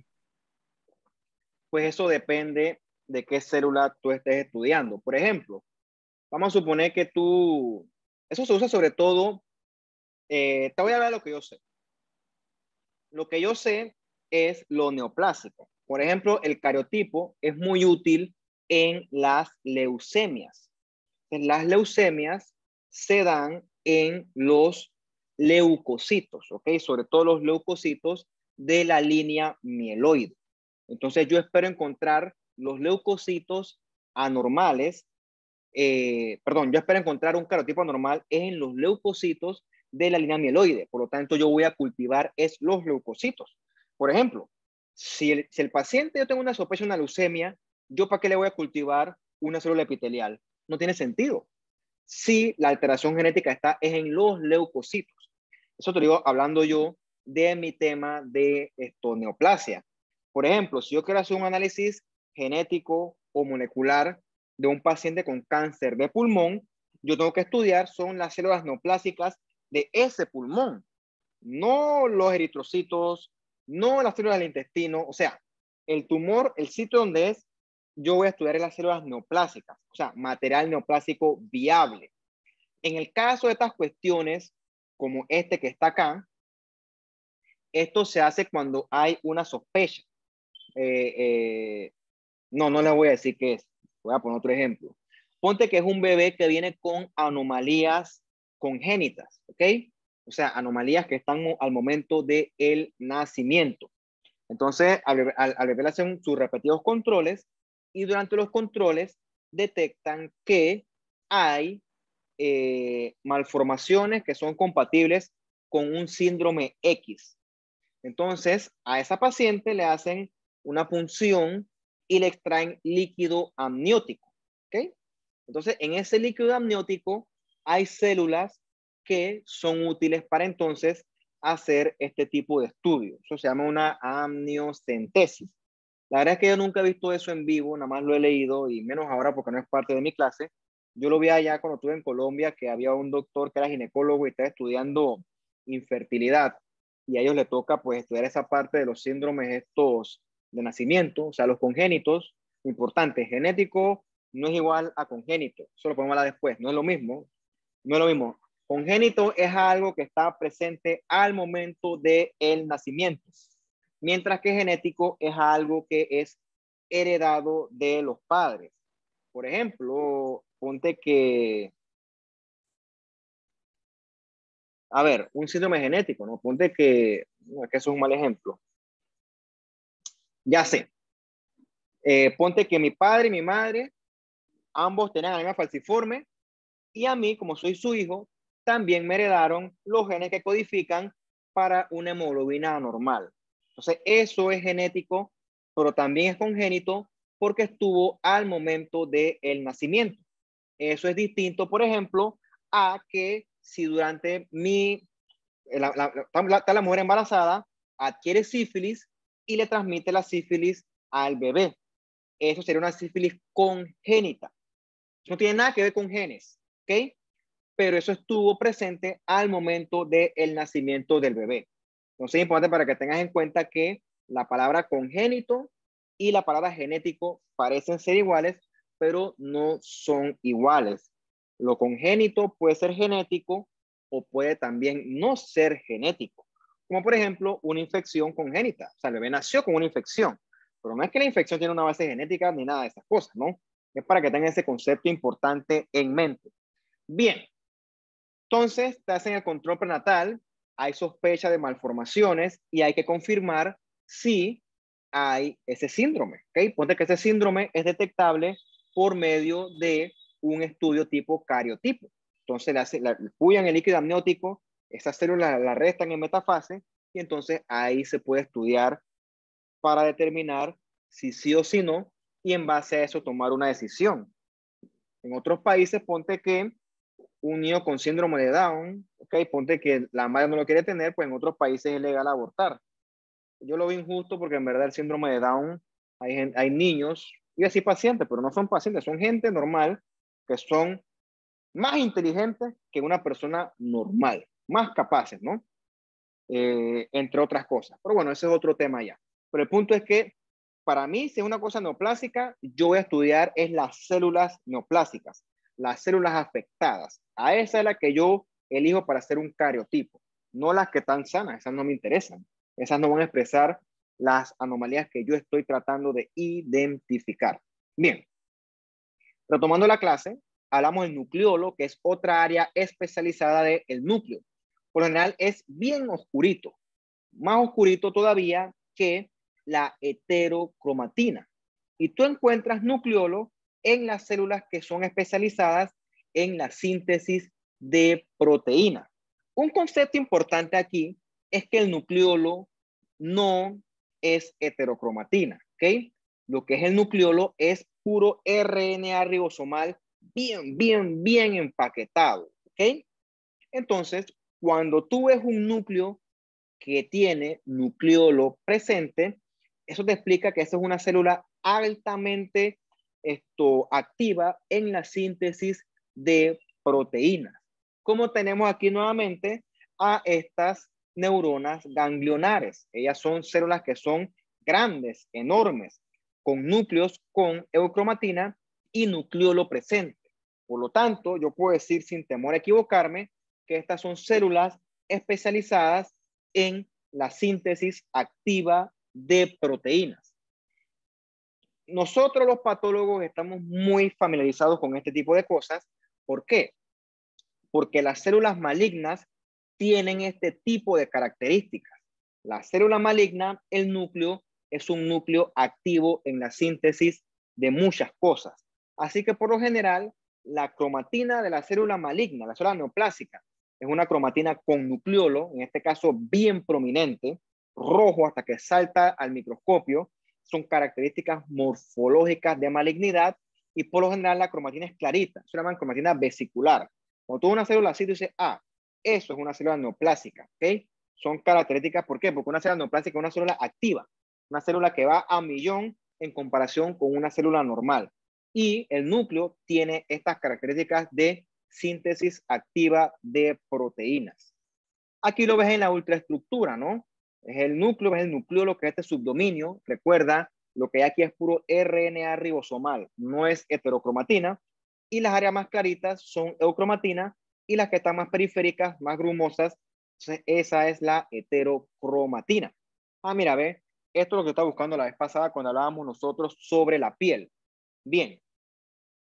Pues eso depende de qué célula tú estés estudiando. Por ejemplo, vamos a suponer que tú, eso se usa sobre todo, eh, te voy a hablar de lo que yo sé. Lo que yo sé es lo neoplásico. Por ejemplo, el cariotipo es muy útil en las leucemias. Las leucemias se dan en los leucocitos, ¿ok? Sobre todo los leucocitos de la línea mieloide. Entonces yo espero encontrar los leucocitos anormales, eh, perdón, yo espero encontrar un cariotipo anormal en los leucocitos de la línea mieloide. Por lo tanto, yo voy a cultivar es los leucocitos. Por ejemplo, si el, si el paciente, yo tengo una sospecha de una leucemia, ¿yo para qué le voy a cultivar una célula epitelial? No tiene sentido. Si la alteración genética está es en los leucocitos. Eso te lo digo hablando yo de mi tema de esto, neoplasia. Por ejemplo, si yo quiero hacer un análisis genético o molecular de un paciente con cáncer de pulmón, yo tengo que estudiar son las células neoplásicas de ese pulmón, no los eritrocitos, no las células del intestino. O sea, el tumor, el sitio donde es, yo voy a estudiar las células neoplásicas, o sea, material neoplásico viable. En el caso de estas cuestiones, como este que está acá, esto se hace cuando hay una sospecha. Eh, eh, no, no les voy a decir qué es. Voy a poner otro ejemplo. Ponte que es un bebé que viene con anomalías congénitas, ¿ok? O sea, anomalías que están al momento del nacimiento. Entonces, al, al, al bebé le hacen sus repetidos controles y durante los controles detectan que hay eh, malformaciones que son compatibles con un síndrome X. Entonces, a esa paciente le hacen una punción y le extraen líquido amniótico, ¿ok? Entonces, en ese líquido amniótico hay células que son útiles para entonces hacer este tipo de estudio. Eso se llama una amniocentesis. La verdad es que yo nunca he visto eso en vivo, nada más lo he leído y menos ahora porque no es parte de mi clase. Yo lo vi allá cuando estuve en Colombia, que había un doctor que era ginecólogo y estaba estudiando infertilidad y a ellos les toca pues estudiar esa parte de los síndromes estos de nacimiento, o sea, los congénitos, importante, genético no es igual a congénito, eso lo podemos hablar después, no es lo mismo, no es lo mismo. Congénito es algo que está presente al momento del nacimiento, mientras que genético es algo que es heredado de los padres. Por ejemplo, ponte que, a ver, un síndrome genético, ¿no? Ponte que, no, es que eso es un mal ejemplo. Ya sé, eh, ponte que mi padre y mi madre, ambos tenían la misma falciforme, y a mí, como soy su hijo, también me heredaron los genes que codifican para una hemoglobina normal. Entonces, eso es genético, pero también es congénito porque estuvo al momento del nacimiento. Eso es distinto, por ejemplo, a que si durante mi, la, la, la, la mujer embarazada adquiere sífilis y le transmite la sífilis al bebé. Eso sería una sífilis congénita. No tiene nada que ver con genes, ¿ok? Pero eso estuvo presente al momento del nacimiento del bebé. Entonces es importante para que tengas en cuenta que la palabra congénito y la palabra genético parecen ser iguales, pero no son iguales. Lo congénito puede ser genético o puede también no ser genético. Como por ejemplo una infección congénita. O sea, el bebé nació con una infección, pero no es que la infección tiene una base genética ni nada de esas cosas, ¿no? Es para que tengan ese concepto importante en mente. Bien, entonces te hacen el control prenatal, hay sospecha de malformaciones y hay que confirmar si hay ese síndrome, ¿ok? Ponte que ese síndrome es detectable por medio de un estudio tipo cariotipo. Entonces le, hace, le puyan el líquido amniótico, esas células la restan en metafase y entonces ahí se puede estudiar para determinar si sí o si no y en base a eso tomar una decisión. En otros países ponte que un niño con síndrome de Down, ok, ponte que la madre no lo quiere tener, pues en otros países es legal abortar. Yo lo veo injusto porque en verdad el síndrome de Down, hay, hay niños, y así pacientes, pero no son pacientes, son gente normal que son más inteligentes que una persona normal, más capaces, ¿no? Eh, entre otras cosas. Pero bueno, ese es otro tema ya. Pero el punto es que para mí, si es una cosa neoplásica, yo voy a estudiar es las células neoplásicas, las células afectadas. A esa es la que yo elijo para hacer un cariotipo, no las que están sanas, esas no me interesan. Esas no van a expresar las anomalías que yo estoy tratando de identificar. Bien, retomando la clase, hablamos del nucleolo, que es otra área especializada del núcleo. Por lo general es bien oscurito, más oscurito todavía que la heterocromatina. Y tú encuentras nucleolo en las células que son especializadas en la síntesis de proteínas. Un concepto importante aquí es que el nucleolo no es heterocromatina, ¿ok? Lo que es el nucleolo es puro R N A ribosomal bien, bien, bien empaquetado, ¿ok? Entonces, cuando tú ves un núcleo que tiene nucleolo presente, eso te explica que esa es una célula altamente esto, activa en la síntesis de proteínas. Como tenemos aquí nuevamente a estas neuronas ganglionares. Ellas son células que son grandes, enormes, con núcleos con eucromatina y nucleolo presente. Por lo tanto, yo puedo decir sin temor a equivocarme que estas son células especializadas en la síntesis activa de proteínas. Nosotros los patólogos estamos muy familiarizados con este tipo de cosas. ¿Por qué? Porque las células malignas tienen este tipo de características. La célula maligna, el núcleo, es un núcleo activo en la síntesis de muchas cosas. Así que por lo general, la cromatina de la célula maligna, la célula neoplásica, es una cromatina con nucleolo, en este caso bien prominente, rojo hasta que salta al microscopio. Son características morfológicas de malignidad y por lo general la cromatina es clarita, se llama cromatina vesicular. Cuando tú ves una célula así, tú dices, ah, eso es una célula neoplásica, ¿ok? Son características, ¿por qué? Porque una célula neoplásica es una célula activa, una célula que va a millón en comparación con una célula normal. Y el núcleo tiene estas características de síntesis activa de proteínas. Aquí lo ves en la ultraestructura, ¿no? Es el núcleo, es el nucleolo, que es este subdominio. Recuerda, lo que hay aquí es puro R N A ribosomal, no es heterocromatina. Y las áreas más claritas son eucromatina y las que están más periféricas, más grumosas, esa es la heterocromatina. Ah, mira, ve, esto es lo que estaba buscando la vez pasada cuando hablábamos nosotros sobre la piel. Bien,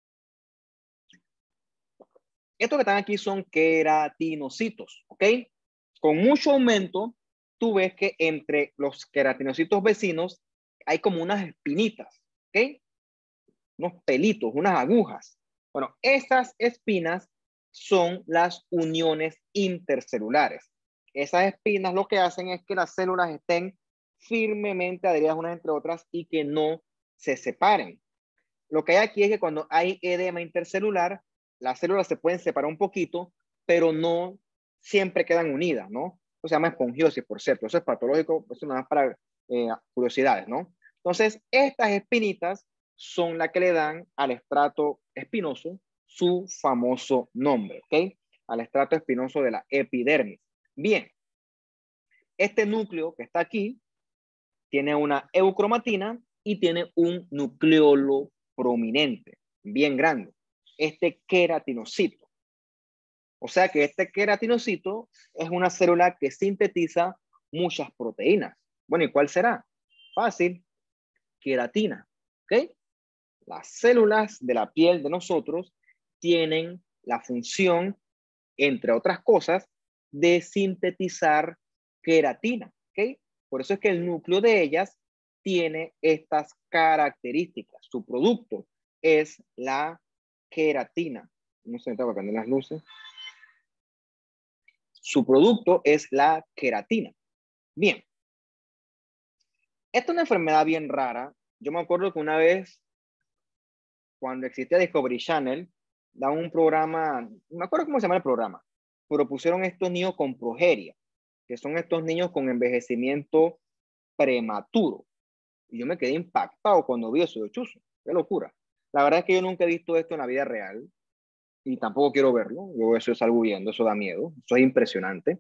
Estos que están aquí son queratinocitos, ¿ok? Con mucho aumento, tú ves que entre los queratinocitos vecinos hay como unas espinitas, ¿ok? Unos pelitos, unas agujas. Bueno, esas espinas son las uniones intercelulares. Esas espinas lo que hacen es que las células estén firmemente adheridas unas entre otras y que no se separen. Lo que hay aquí es que cuando hay edema intercelular, las células se pueden separar un poquito, pero no siempre quedan unidas, ¿no? Eso se llama esponjiosis, por cierto. Eso es patológico, eso no es para eh, curiosidades, ¿no? Entonces, estas espinitas son las que le dan al estrato espinoso su famoso nombre, ¿ok? Al estrato espinoso de la epidermis. Bien, este núcleo que está aquí tiene una eucromatina y tiene un nucleolo prominente, bien grande, este queratinocito. O sea que este queratinocito es una célula que sintetiza muchas proteínas. Bueno, ¿y cuál será? Fácil, queratina, ¿ok? Las células de la piel de nosotros tienen la función, entre otras cosas, de sintetizar queratina, ¿ok? Por eso es que el núcleo de ellas tiene estas características. Su producto es la queratina. No se me está apagando las luces. Su producto es la queratina. Bien. Esta es una enfermedad bien rara. Yo me acuerdo que una vez, cuando existía Discovery Channel, daban un programa, no me acuerdo cómo se llama el programa, pero pusieron estos niños con progeria, que son estos niños con envejecimiento prematuro. Y yo me quedé impactado cuando vi eso de chuzo. Qué locura. La verdad es que yo nunca he visto esto en la vida real y tampoco quiero verlo. Yo eso salgo huyendo, eso da miedo. Eso es impresionante.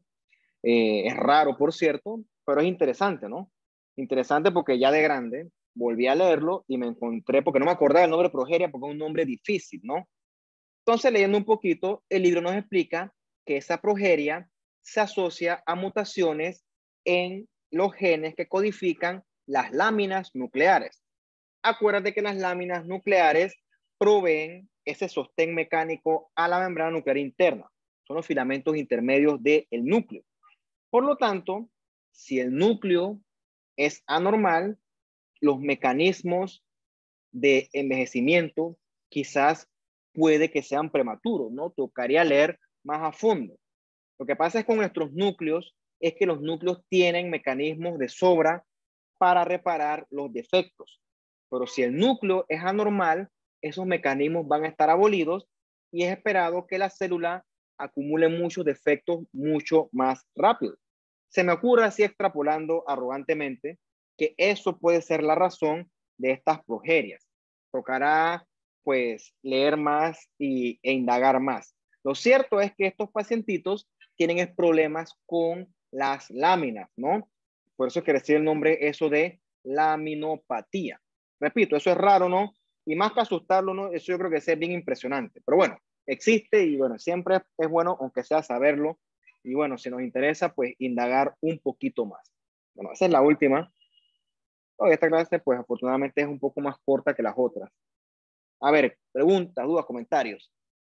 Eh, es raro, por cierto, pero es interesante, ¿no? Interesante porque ya de grande volví a leerlo y me encontré, porque no me acordaba el nombre progeria porque es un nombre difícil, ¿no? Entonces, leyendo un poquito, el libro nos explica que esa progeria se asocia a mutaciones en los genes que codifican las láminas nucleares. Acuérdate que las láminas nucleares proveen ese sostén mecánico a la membrana nuclear interna. Son los filamentos intermedios del núcleo. Por lo tanto, si el núcleo es anormal, los mecanismos de envejecimiento quizás puede que sean prematuros, ¿no? Tocaría leer más a fondo. Lo que pasa es con nuestros núcleos es que los núcleos tienen mecanismos de sobra para reparar los defectos. Pero si el núcleo es anormal, esos mecanismos van a estar abolidos y es esperado que la célula acumule muchos defectos mucho más rápido. Se me ocurre así extrapolando arrogantemente que eso puede ser la razón de estas progerias. Tocará pues leer más y, e indagar más. Lo cierto es que estos pacientitos tienen problemas con las láminas, ¿no? Por eso quiere decir el nombre eso de laminopatía. Repito, eso es raro, ¿no? Y más que asustarlo, ¿no? Eso yo creo que es bien impresionante. Pero bueno, existe y bueno, siempre es bueno, aunque sea saberlo. Y bueno, si nos interesa, pues indagar un poquito más. Bueno, esa es la última. Oh, esta clase, pues afortunadamente es un poco más corta que las otras. A ver, preguntas, dudas, comentarios.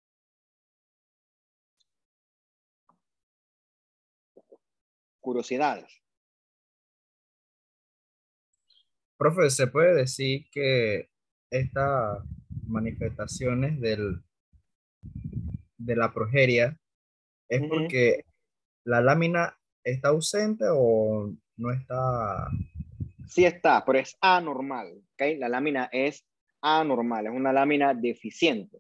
Curiosidades. Profe, ¿se puede decir que estas manifestaciones del, de la progeria es Uh-huh. porque la lámina está ausente o no está? Sí está, pero es anormal, ¿ok? La lámina es anormal, es una lámina deficiente.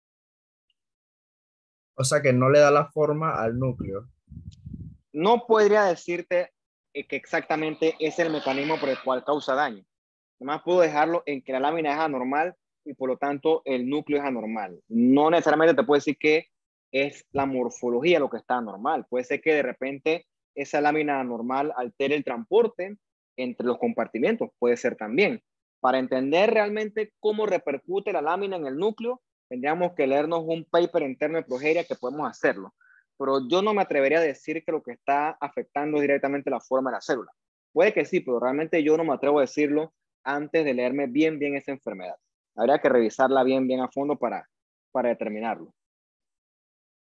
O sea, que no le da la forma al núcleo. No podría decirte eh, que exactamente es el mecanismo por el cual causa daño. Además, puedo dejarlo en que la lámina es anormal y por lo tanto el núcleo es anormal. No necesariamente te puedo decir que es la morfología lo que está anormal. Puede ser que de repente esa lámina anormal altere el transporte entre los compartimentos. Puede ser también. Para entender realmente cómo repercute la lámina en el núcleo, tendríamos que leernos un paper interno de progeria que podemos hacerlo. Pero yo no me atrevería a decir que lo que está afectando directamente la forma de la célula. Puede que sí, pero realmente yo no me atrevo a decirlo antes de leerme bien, bien esa enfermedad. Habría que revisarla bien, bien a fondo para, para determinarlo.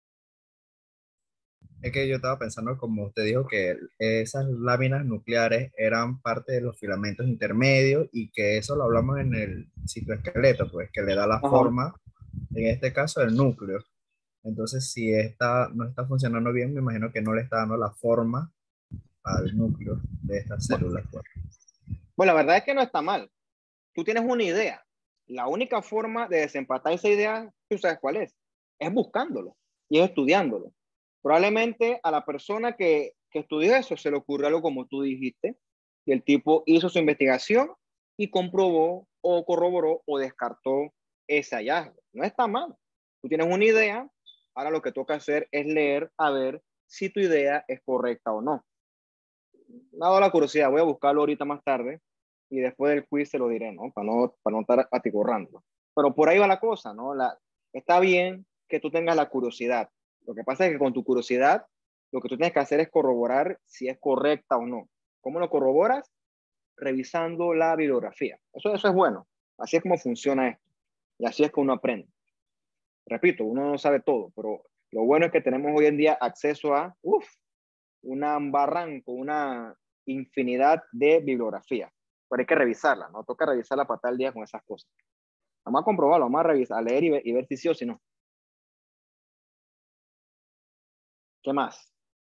Es que yo estaba pensando, como usted dijo, que esas láminas nucleares eran parte de los filamentos intermedios y que eso lo hablamos en el citoesqueleto, pues que le da la Ajá. forma, en este caso, el núcleo. Entonces, si esta no está funcionando bien, me imagino que no le está dando la forma al núcleo de estas Bu- células, pues. Bueno, la verdad es que no está mal. Tú tienes una idea. La única forma de desempatar esa idea, tú sabes cuál es, es buscándolo y es estudiándolo. Probablemente a la persona que, que estudió eso se le ocurrió algo como tú dijiste, y el tipo hizo su investigación y comprobó o corroboró o descartó ese hallazgo. No está mal. Tú tienes una idea, ahora lo que toca hacer es leer a ver si tu idea es correcta o no. Me ha dado la curiosidad, voy a buscarlo ahorita más tarde y después del quiz se lo diré, ¿no? Para no, para no estar aticorrando. Pero por ahí va la cosa, ¿no? La, está bien que tú tengas la curiosidad. Lo que pasa es que con tu curiosidad, lo que tú tienes que hacer es corroborar si es correcta o no. ¿Cómo lo corroboras? Revisando la bibliografía. Eso, eso es bueno. Así es como funciona esto. Y así es que uno aprende. Repito, uno no sabe todo, pero lo bueno es que tenemos hoy en día acceso a, uf, una barranco, una infinidad de bibliografía. Pero hay que revisarla, ¿no? Toca revisarla para tal día con esas cosas. Vamos a comprobarlo, vamos a revisar, a leer y ver, y ver si sí o si no. ¿Qué más?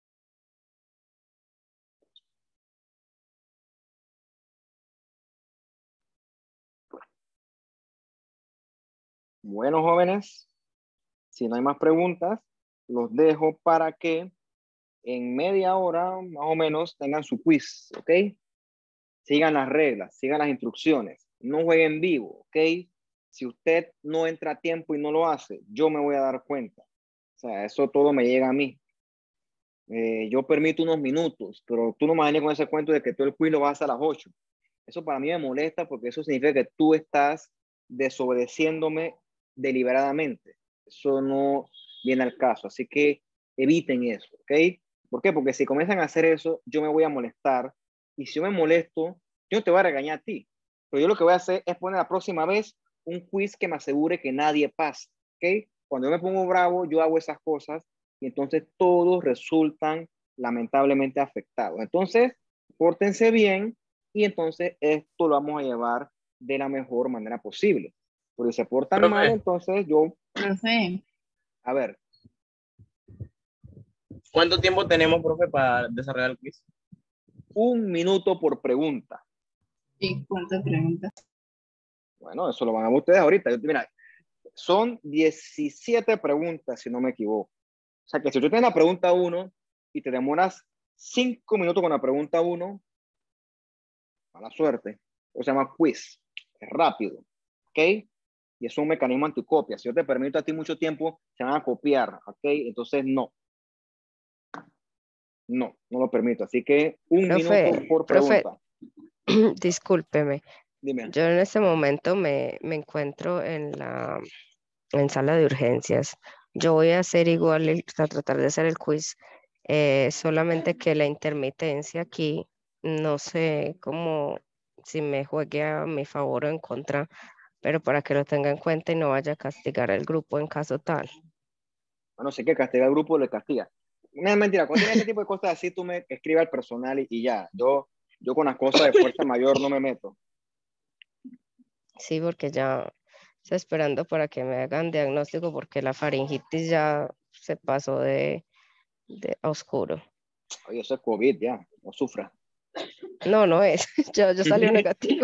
Bueno, jóvenes, si no hay más preguntas, los dejo para que en media hora, más o menos, tengan su quiz, ¿ok? Sigan las reglas, sigan las instrucciones, no jueguen vivo, ¿ok? Si usted no entra a tiempo y no lo hace, yo me voy a dar cuenta. O sea, eso todo me llega a mí. Eh, yo permito unos minutos, pero tú no me vienes con ese cuento de que tú el quiz lo vas a hacer a las ocho. Eso para mí me molesta porque eso significa que tú estás desobedeciéndome deliberadamente. Eso no viene al caso. Así que eviten eso, ¿ok? ¿Por qué? Porque si comienzan a hacer eso, yo me voy a molestar. Y si yo me molesto, yo no te voy a regañar a ti. Pero yo lo que voy a hacer es poner la próxima vez un quiz que me asegure que nadie pase, ¿ok? Cuando yo me pongo bravo, yo hago esas cosas y entonces todos resultan lamentablemente afectados. Entonces, pórtense bien y entonces esto lo vamos a llevar de la mejor manera posible. Porque si se portan mal, Profe, entonces yo, Profe, a ver, ¿cuánto tiempo tenemos, profe, para desarrollar el quiz? un minuto por pregunta. ¿y cuántas preguntas? Bueno, eso lo van a ver ustedes ahorita. Yo, mira, son diecisiete preguntas, si no me equivoco. O sea que si tú tienes la pregunta uno y te demoras cinco minutos con la pregunta uno, mala suerte. Eso se llama quiz. Es rápido. ¿Ok? Y es un mecanismo anticopia. Si yo te permito a ti mucho tiempo, se van a copiar. ¿Ok? Entonces, no. No, no lo permito. Así que un Profe, minuto por profe, pregunta. discúlpeme. Dime. Yo en este momento me, me encuentro en la en sala de urgencias. Yo voy a hacer igual, el- a tratar de hacer el quiz, eh, solamente que la intermitencia aquí, no sé cómo si me juegue a mi favor o en contra, pero para que lo tenga en cuenta y no vaya a castigar al grupo en caso tal. Bueno, sé que castiga al grupo, le castiga. No es mentira. Cuando tienes ese tipo de cosas así, tú me escribes al personal y, y ya. Yo, yo con las cosas de fuerza mayor no me meto. Sí, porque ya estoy esperando para que me hagan diagnóstico porque la faringitis ya se pasó de, de a oscuro. Oye, eso es COVID ya. No sufra. No, no es. Yo, yo salió negativo.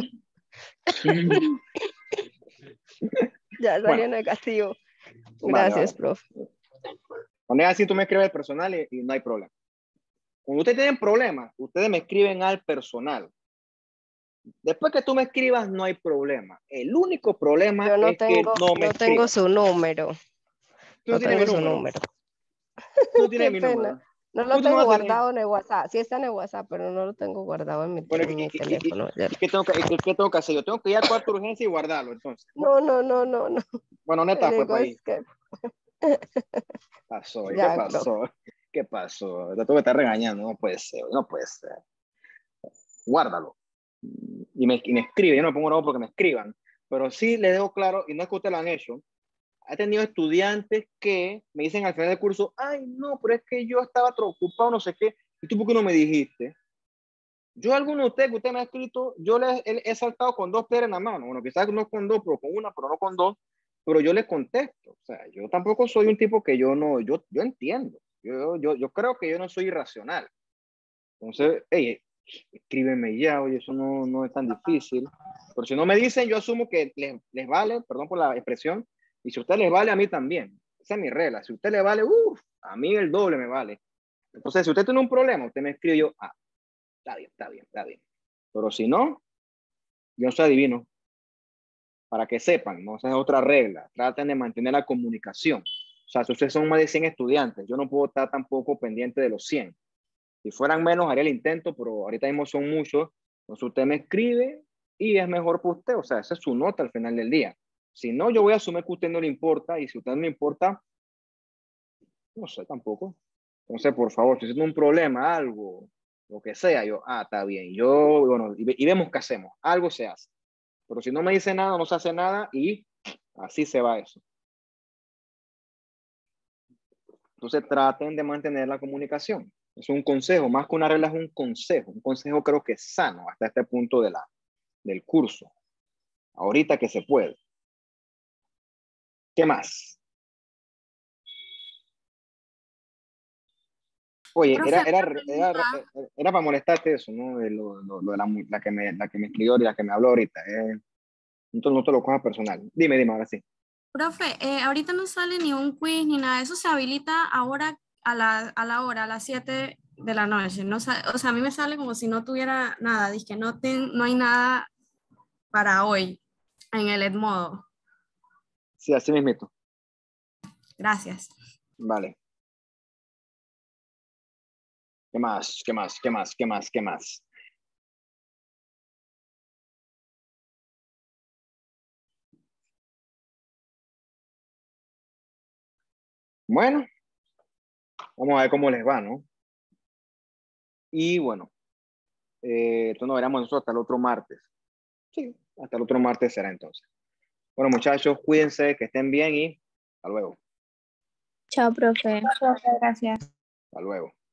Ya Bueno, salió negativo. vale, Gracias, vale. profe. Cuando es así, tú me escribes al personal y, y no hay problema. Cuando ustedes tienen problemas, ustedes me escriben al personal. Después que tú me escribas, no hay problema. El único problema Yo no es que tengo, no me no tengo escribas. su número. Tú no No tienes mi tengo su número. número. Tú no tienes Qué mi pena. número. No lo ¿Cómo tú no tengo vas a tener? guardado en el WhatsApp. Sí está en el WhatsApp, pero no lo tengo guardado en mi, Bueno, en ¿y, mi y, y, y, teléfono. Ya- y qué, tengo que, y qué tengo que hacer? Yo tengo que ir al cuarto de urgencia y guardarlo, entonces. No, no, no, no, no. Bueno, Le neta, fue digo para ahí. es que Pasó, ¿y qué ya, profe. pasó? ¿Qué pasó? Te tengo que estar regañando, no puede ser, no puede ser. Guárdalo. Y me, y me escribe, yo no me pongo bravo porque me escriban, pero sí les dejo claro, y no es que ustedes lo han hecho, he tenido estudiantes que me dicen al final del curso, ay, no, pero es que yo estaba ocupado, no sé qué, ¿y tú por qué no me dijiste? Yo, alguno de ustedes que usted me ha escrito, yo les he, he saltado con dos piedras en la mano, bueno, quizás no con dos, pero con una, pero no con dos, pero yo les contesto, o sea, yo tampoco soy un tipo que yo no, yo, yo entiendo, yo, yo, yo creo que yo no soy irracional, entonces, hey, escríbeme ya, oye, eso no, no es tan difícil, pero si no me dicen, yo asumo que les, les vale, perdón por la expresión, y si a usted les vale, a mí también, esa es mi regla, si a usted le vale, uff, a mí el doble me vale, entonces, si usted tiene un problema, usted me escribe yo, ah, está bien, está bien, está bien. Pero si no, yo no soy adivino. Para que sepan, no esa es otra regla. Traten de mantener la comunicación. O sea, si ustedes son más de cien estudiantes, yo no puedo estar tampoco pendiente de los cien. Si fueran menos, haría el intento, pero ahorita mismo son muchos. Entonces usted me escribe y es mejor para usted. O sea, esa es su nota al final del día. Si no, yo voy a asumir que a usted no le importa y si a usted no le importa, no sé tampoco. Entonces, por favor, si tiene un problema, algo, lo que sea, yo, ah, está bien, yo, bueno, y, y vemos qué hacemos, algo se hace. Pero si no me dice nada, no se hace nada y así se va eso. Entonces, traten de mantener la comunicación. Es un consejo, más que una regla, es un consejo. Un consejo creo que es sano hasta este punto de la, del curso. Ahorita que se puede. ¿Qué más? Oye, era, era, era, era para molestarte eso, ¿no? De lo, lo, lo de la, la, que me, la que me escribió y la que me habló ahorita. Eh. No, te, no te lo cojas personal. Dime, dime, ahora sí. Profe, eh, ahorita no sale ni un quiz ni nada. Eso se habilita ahora a la, a la hora, a las siete de la noche. No, sa- o sea, a mí me sale como si no tuviera nada. Dice que no, ten- no hay nada para hoy en el Edmodo. Sí, así mismito. Gracias. Vale. ¿Qué más? ¿Qué más? ¿Qué más? ¿Qué más? ¿Qué más? Bueno, vamos a ver cómo les va, ¿no? Y bueno, eh, esto nos veremos nosotros hasta el otro martes. Sí, hasta el otro martes será entonces. Bueno, muchachos, cuídense, que estén bien y hasta luego. Chao, profe. Profe, gracias. Hasta luego.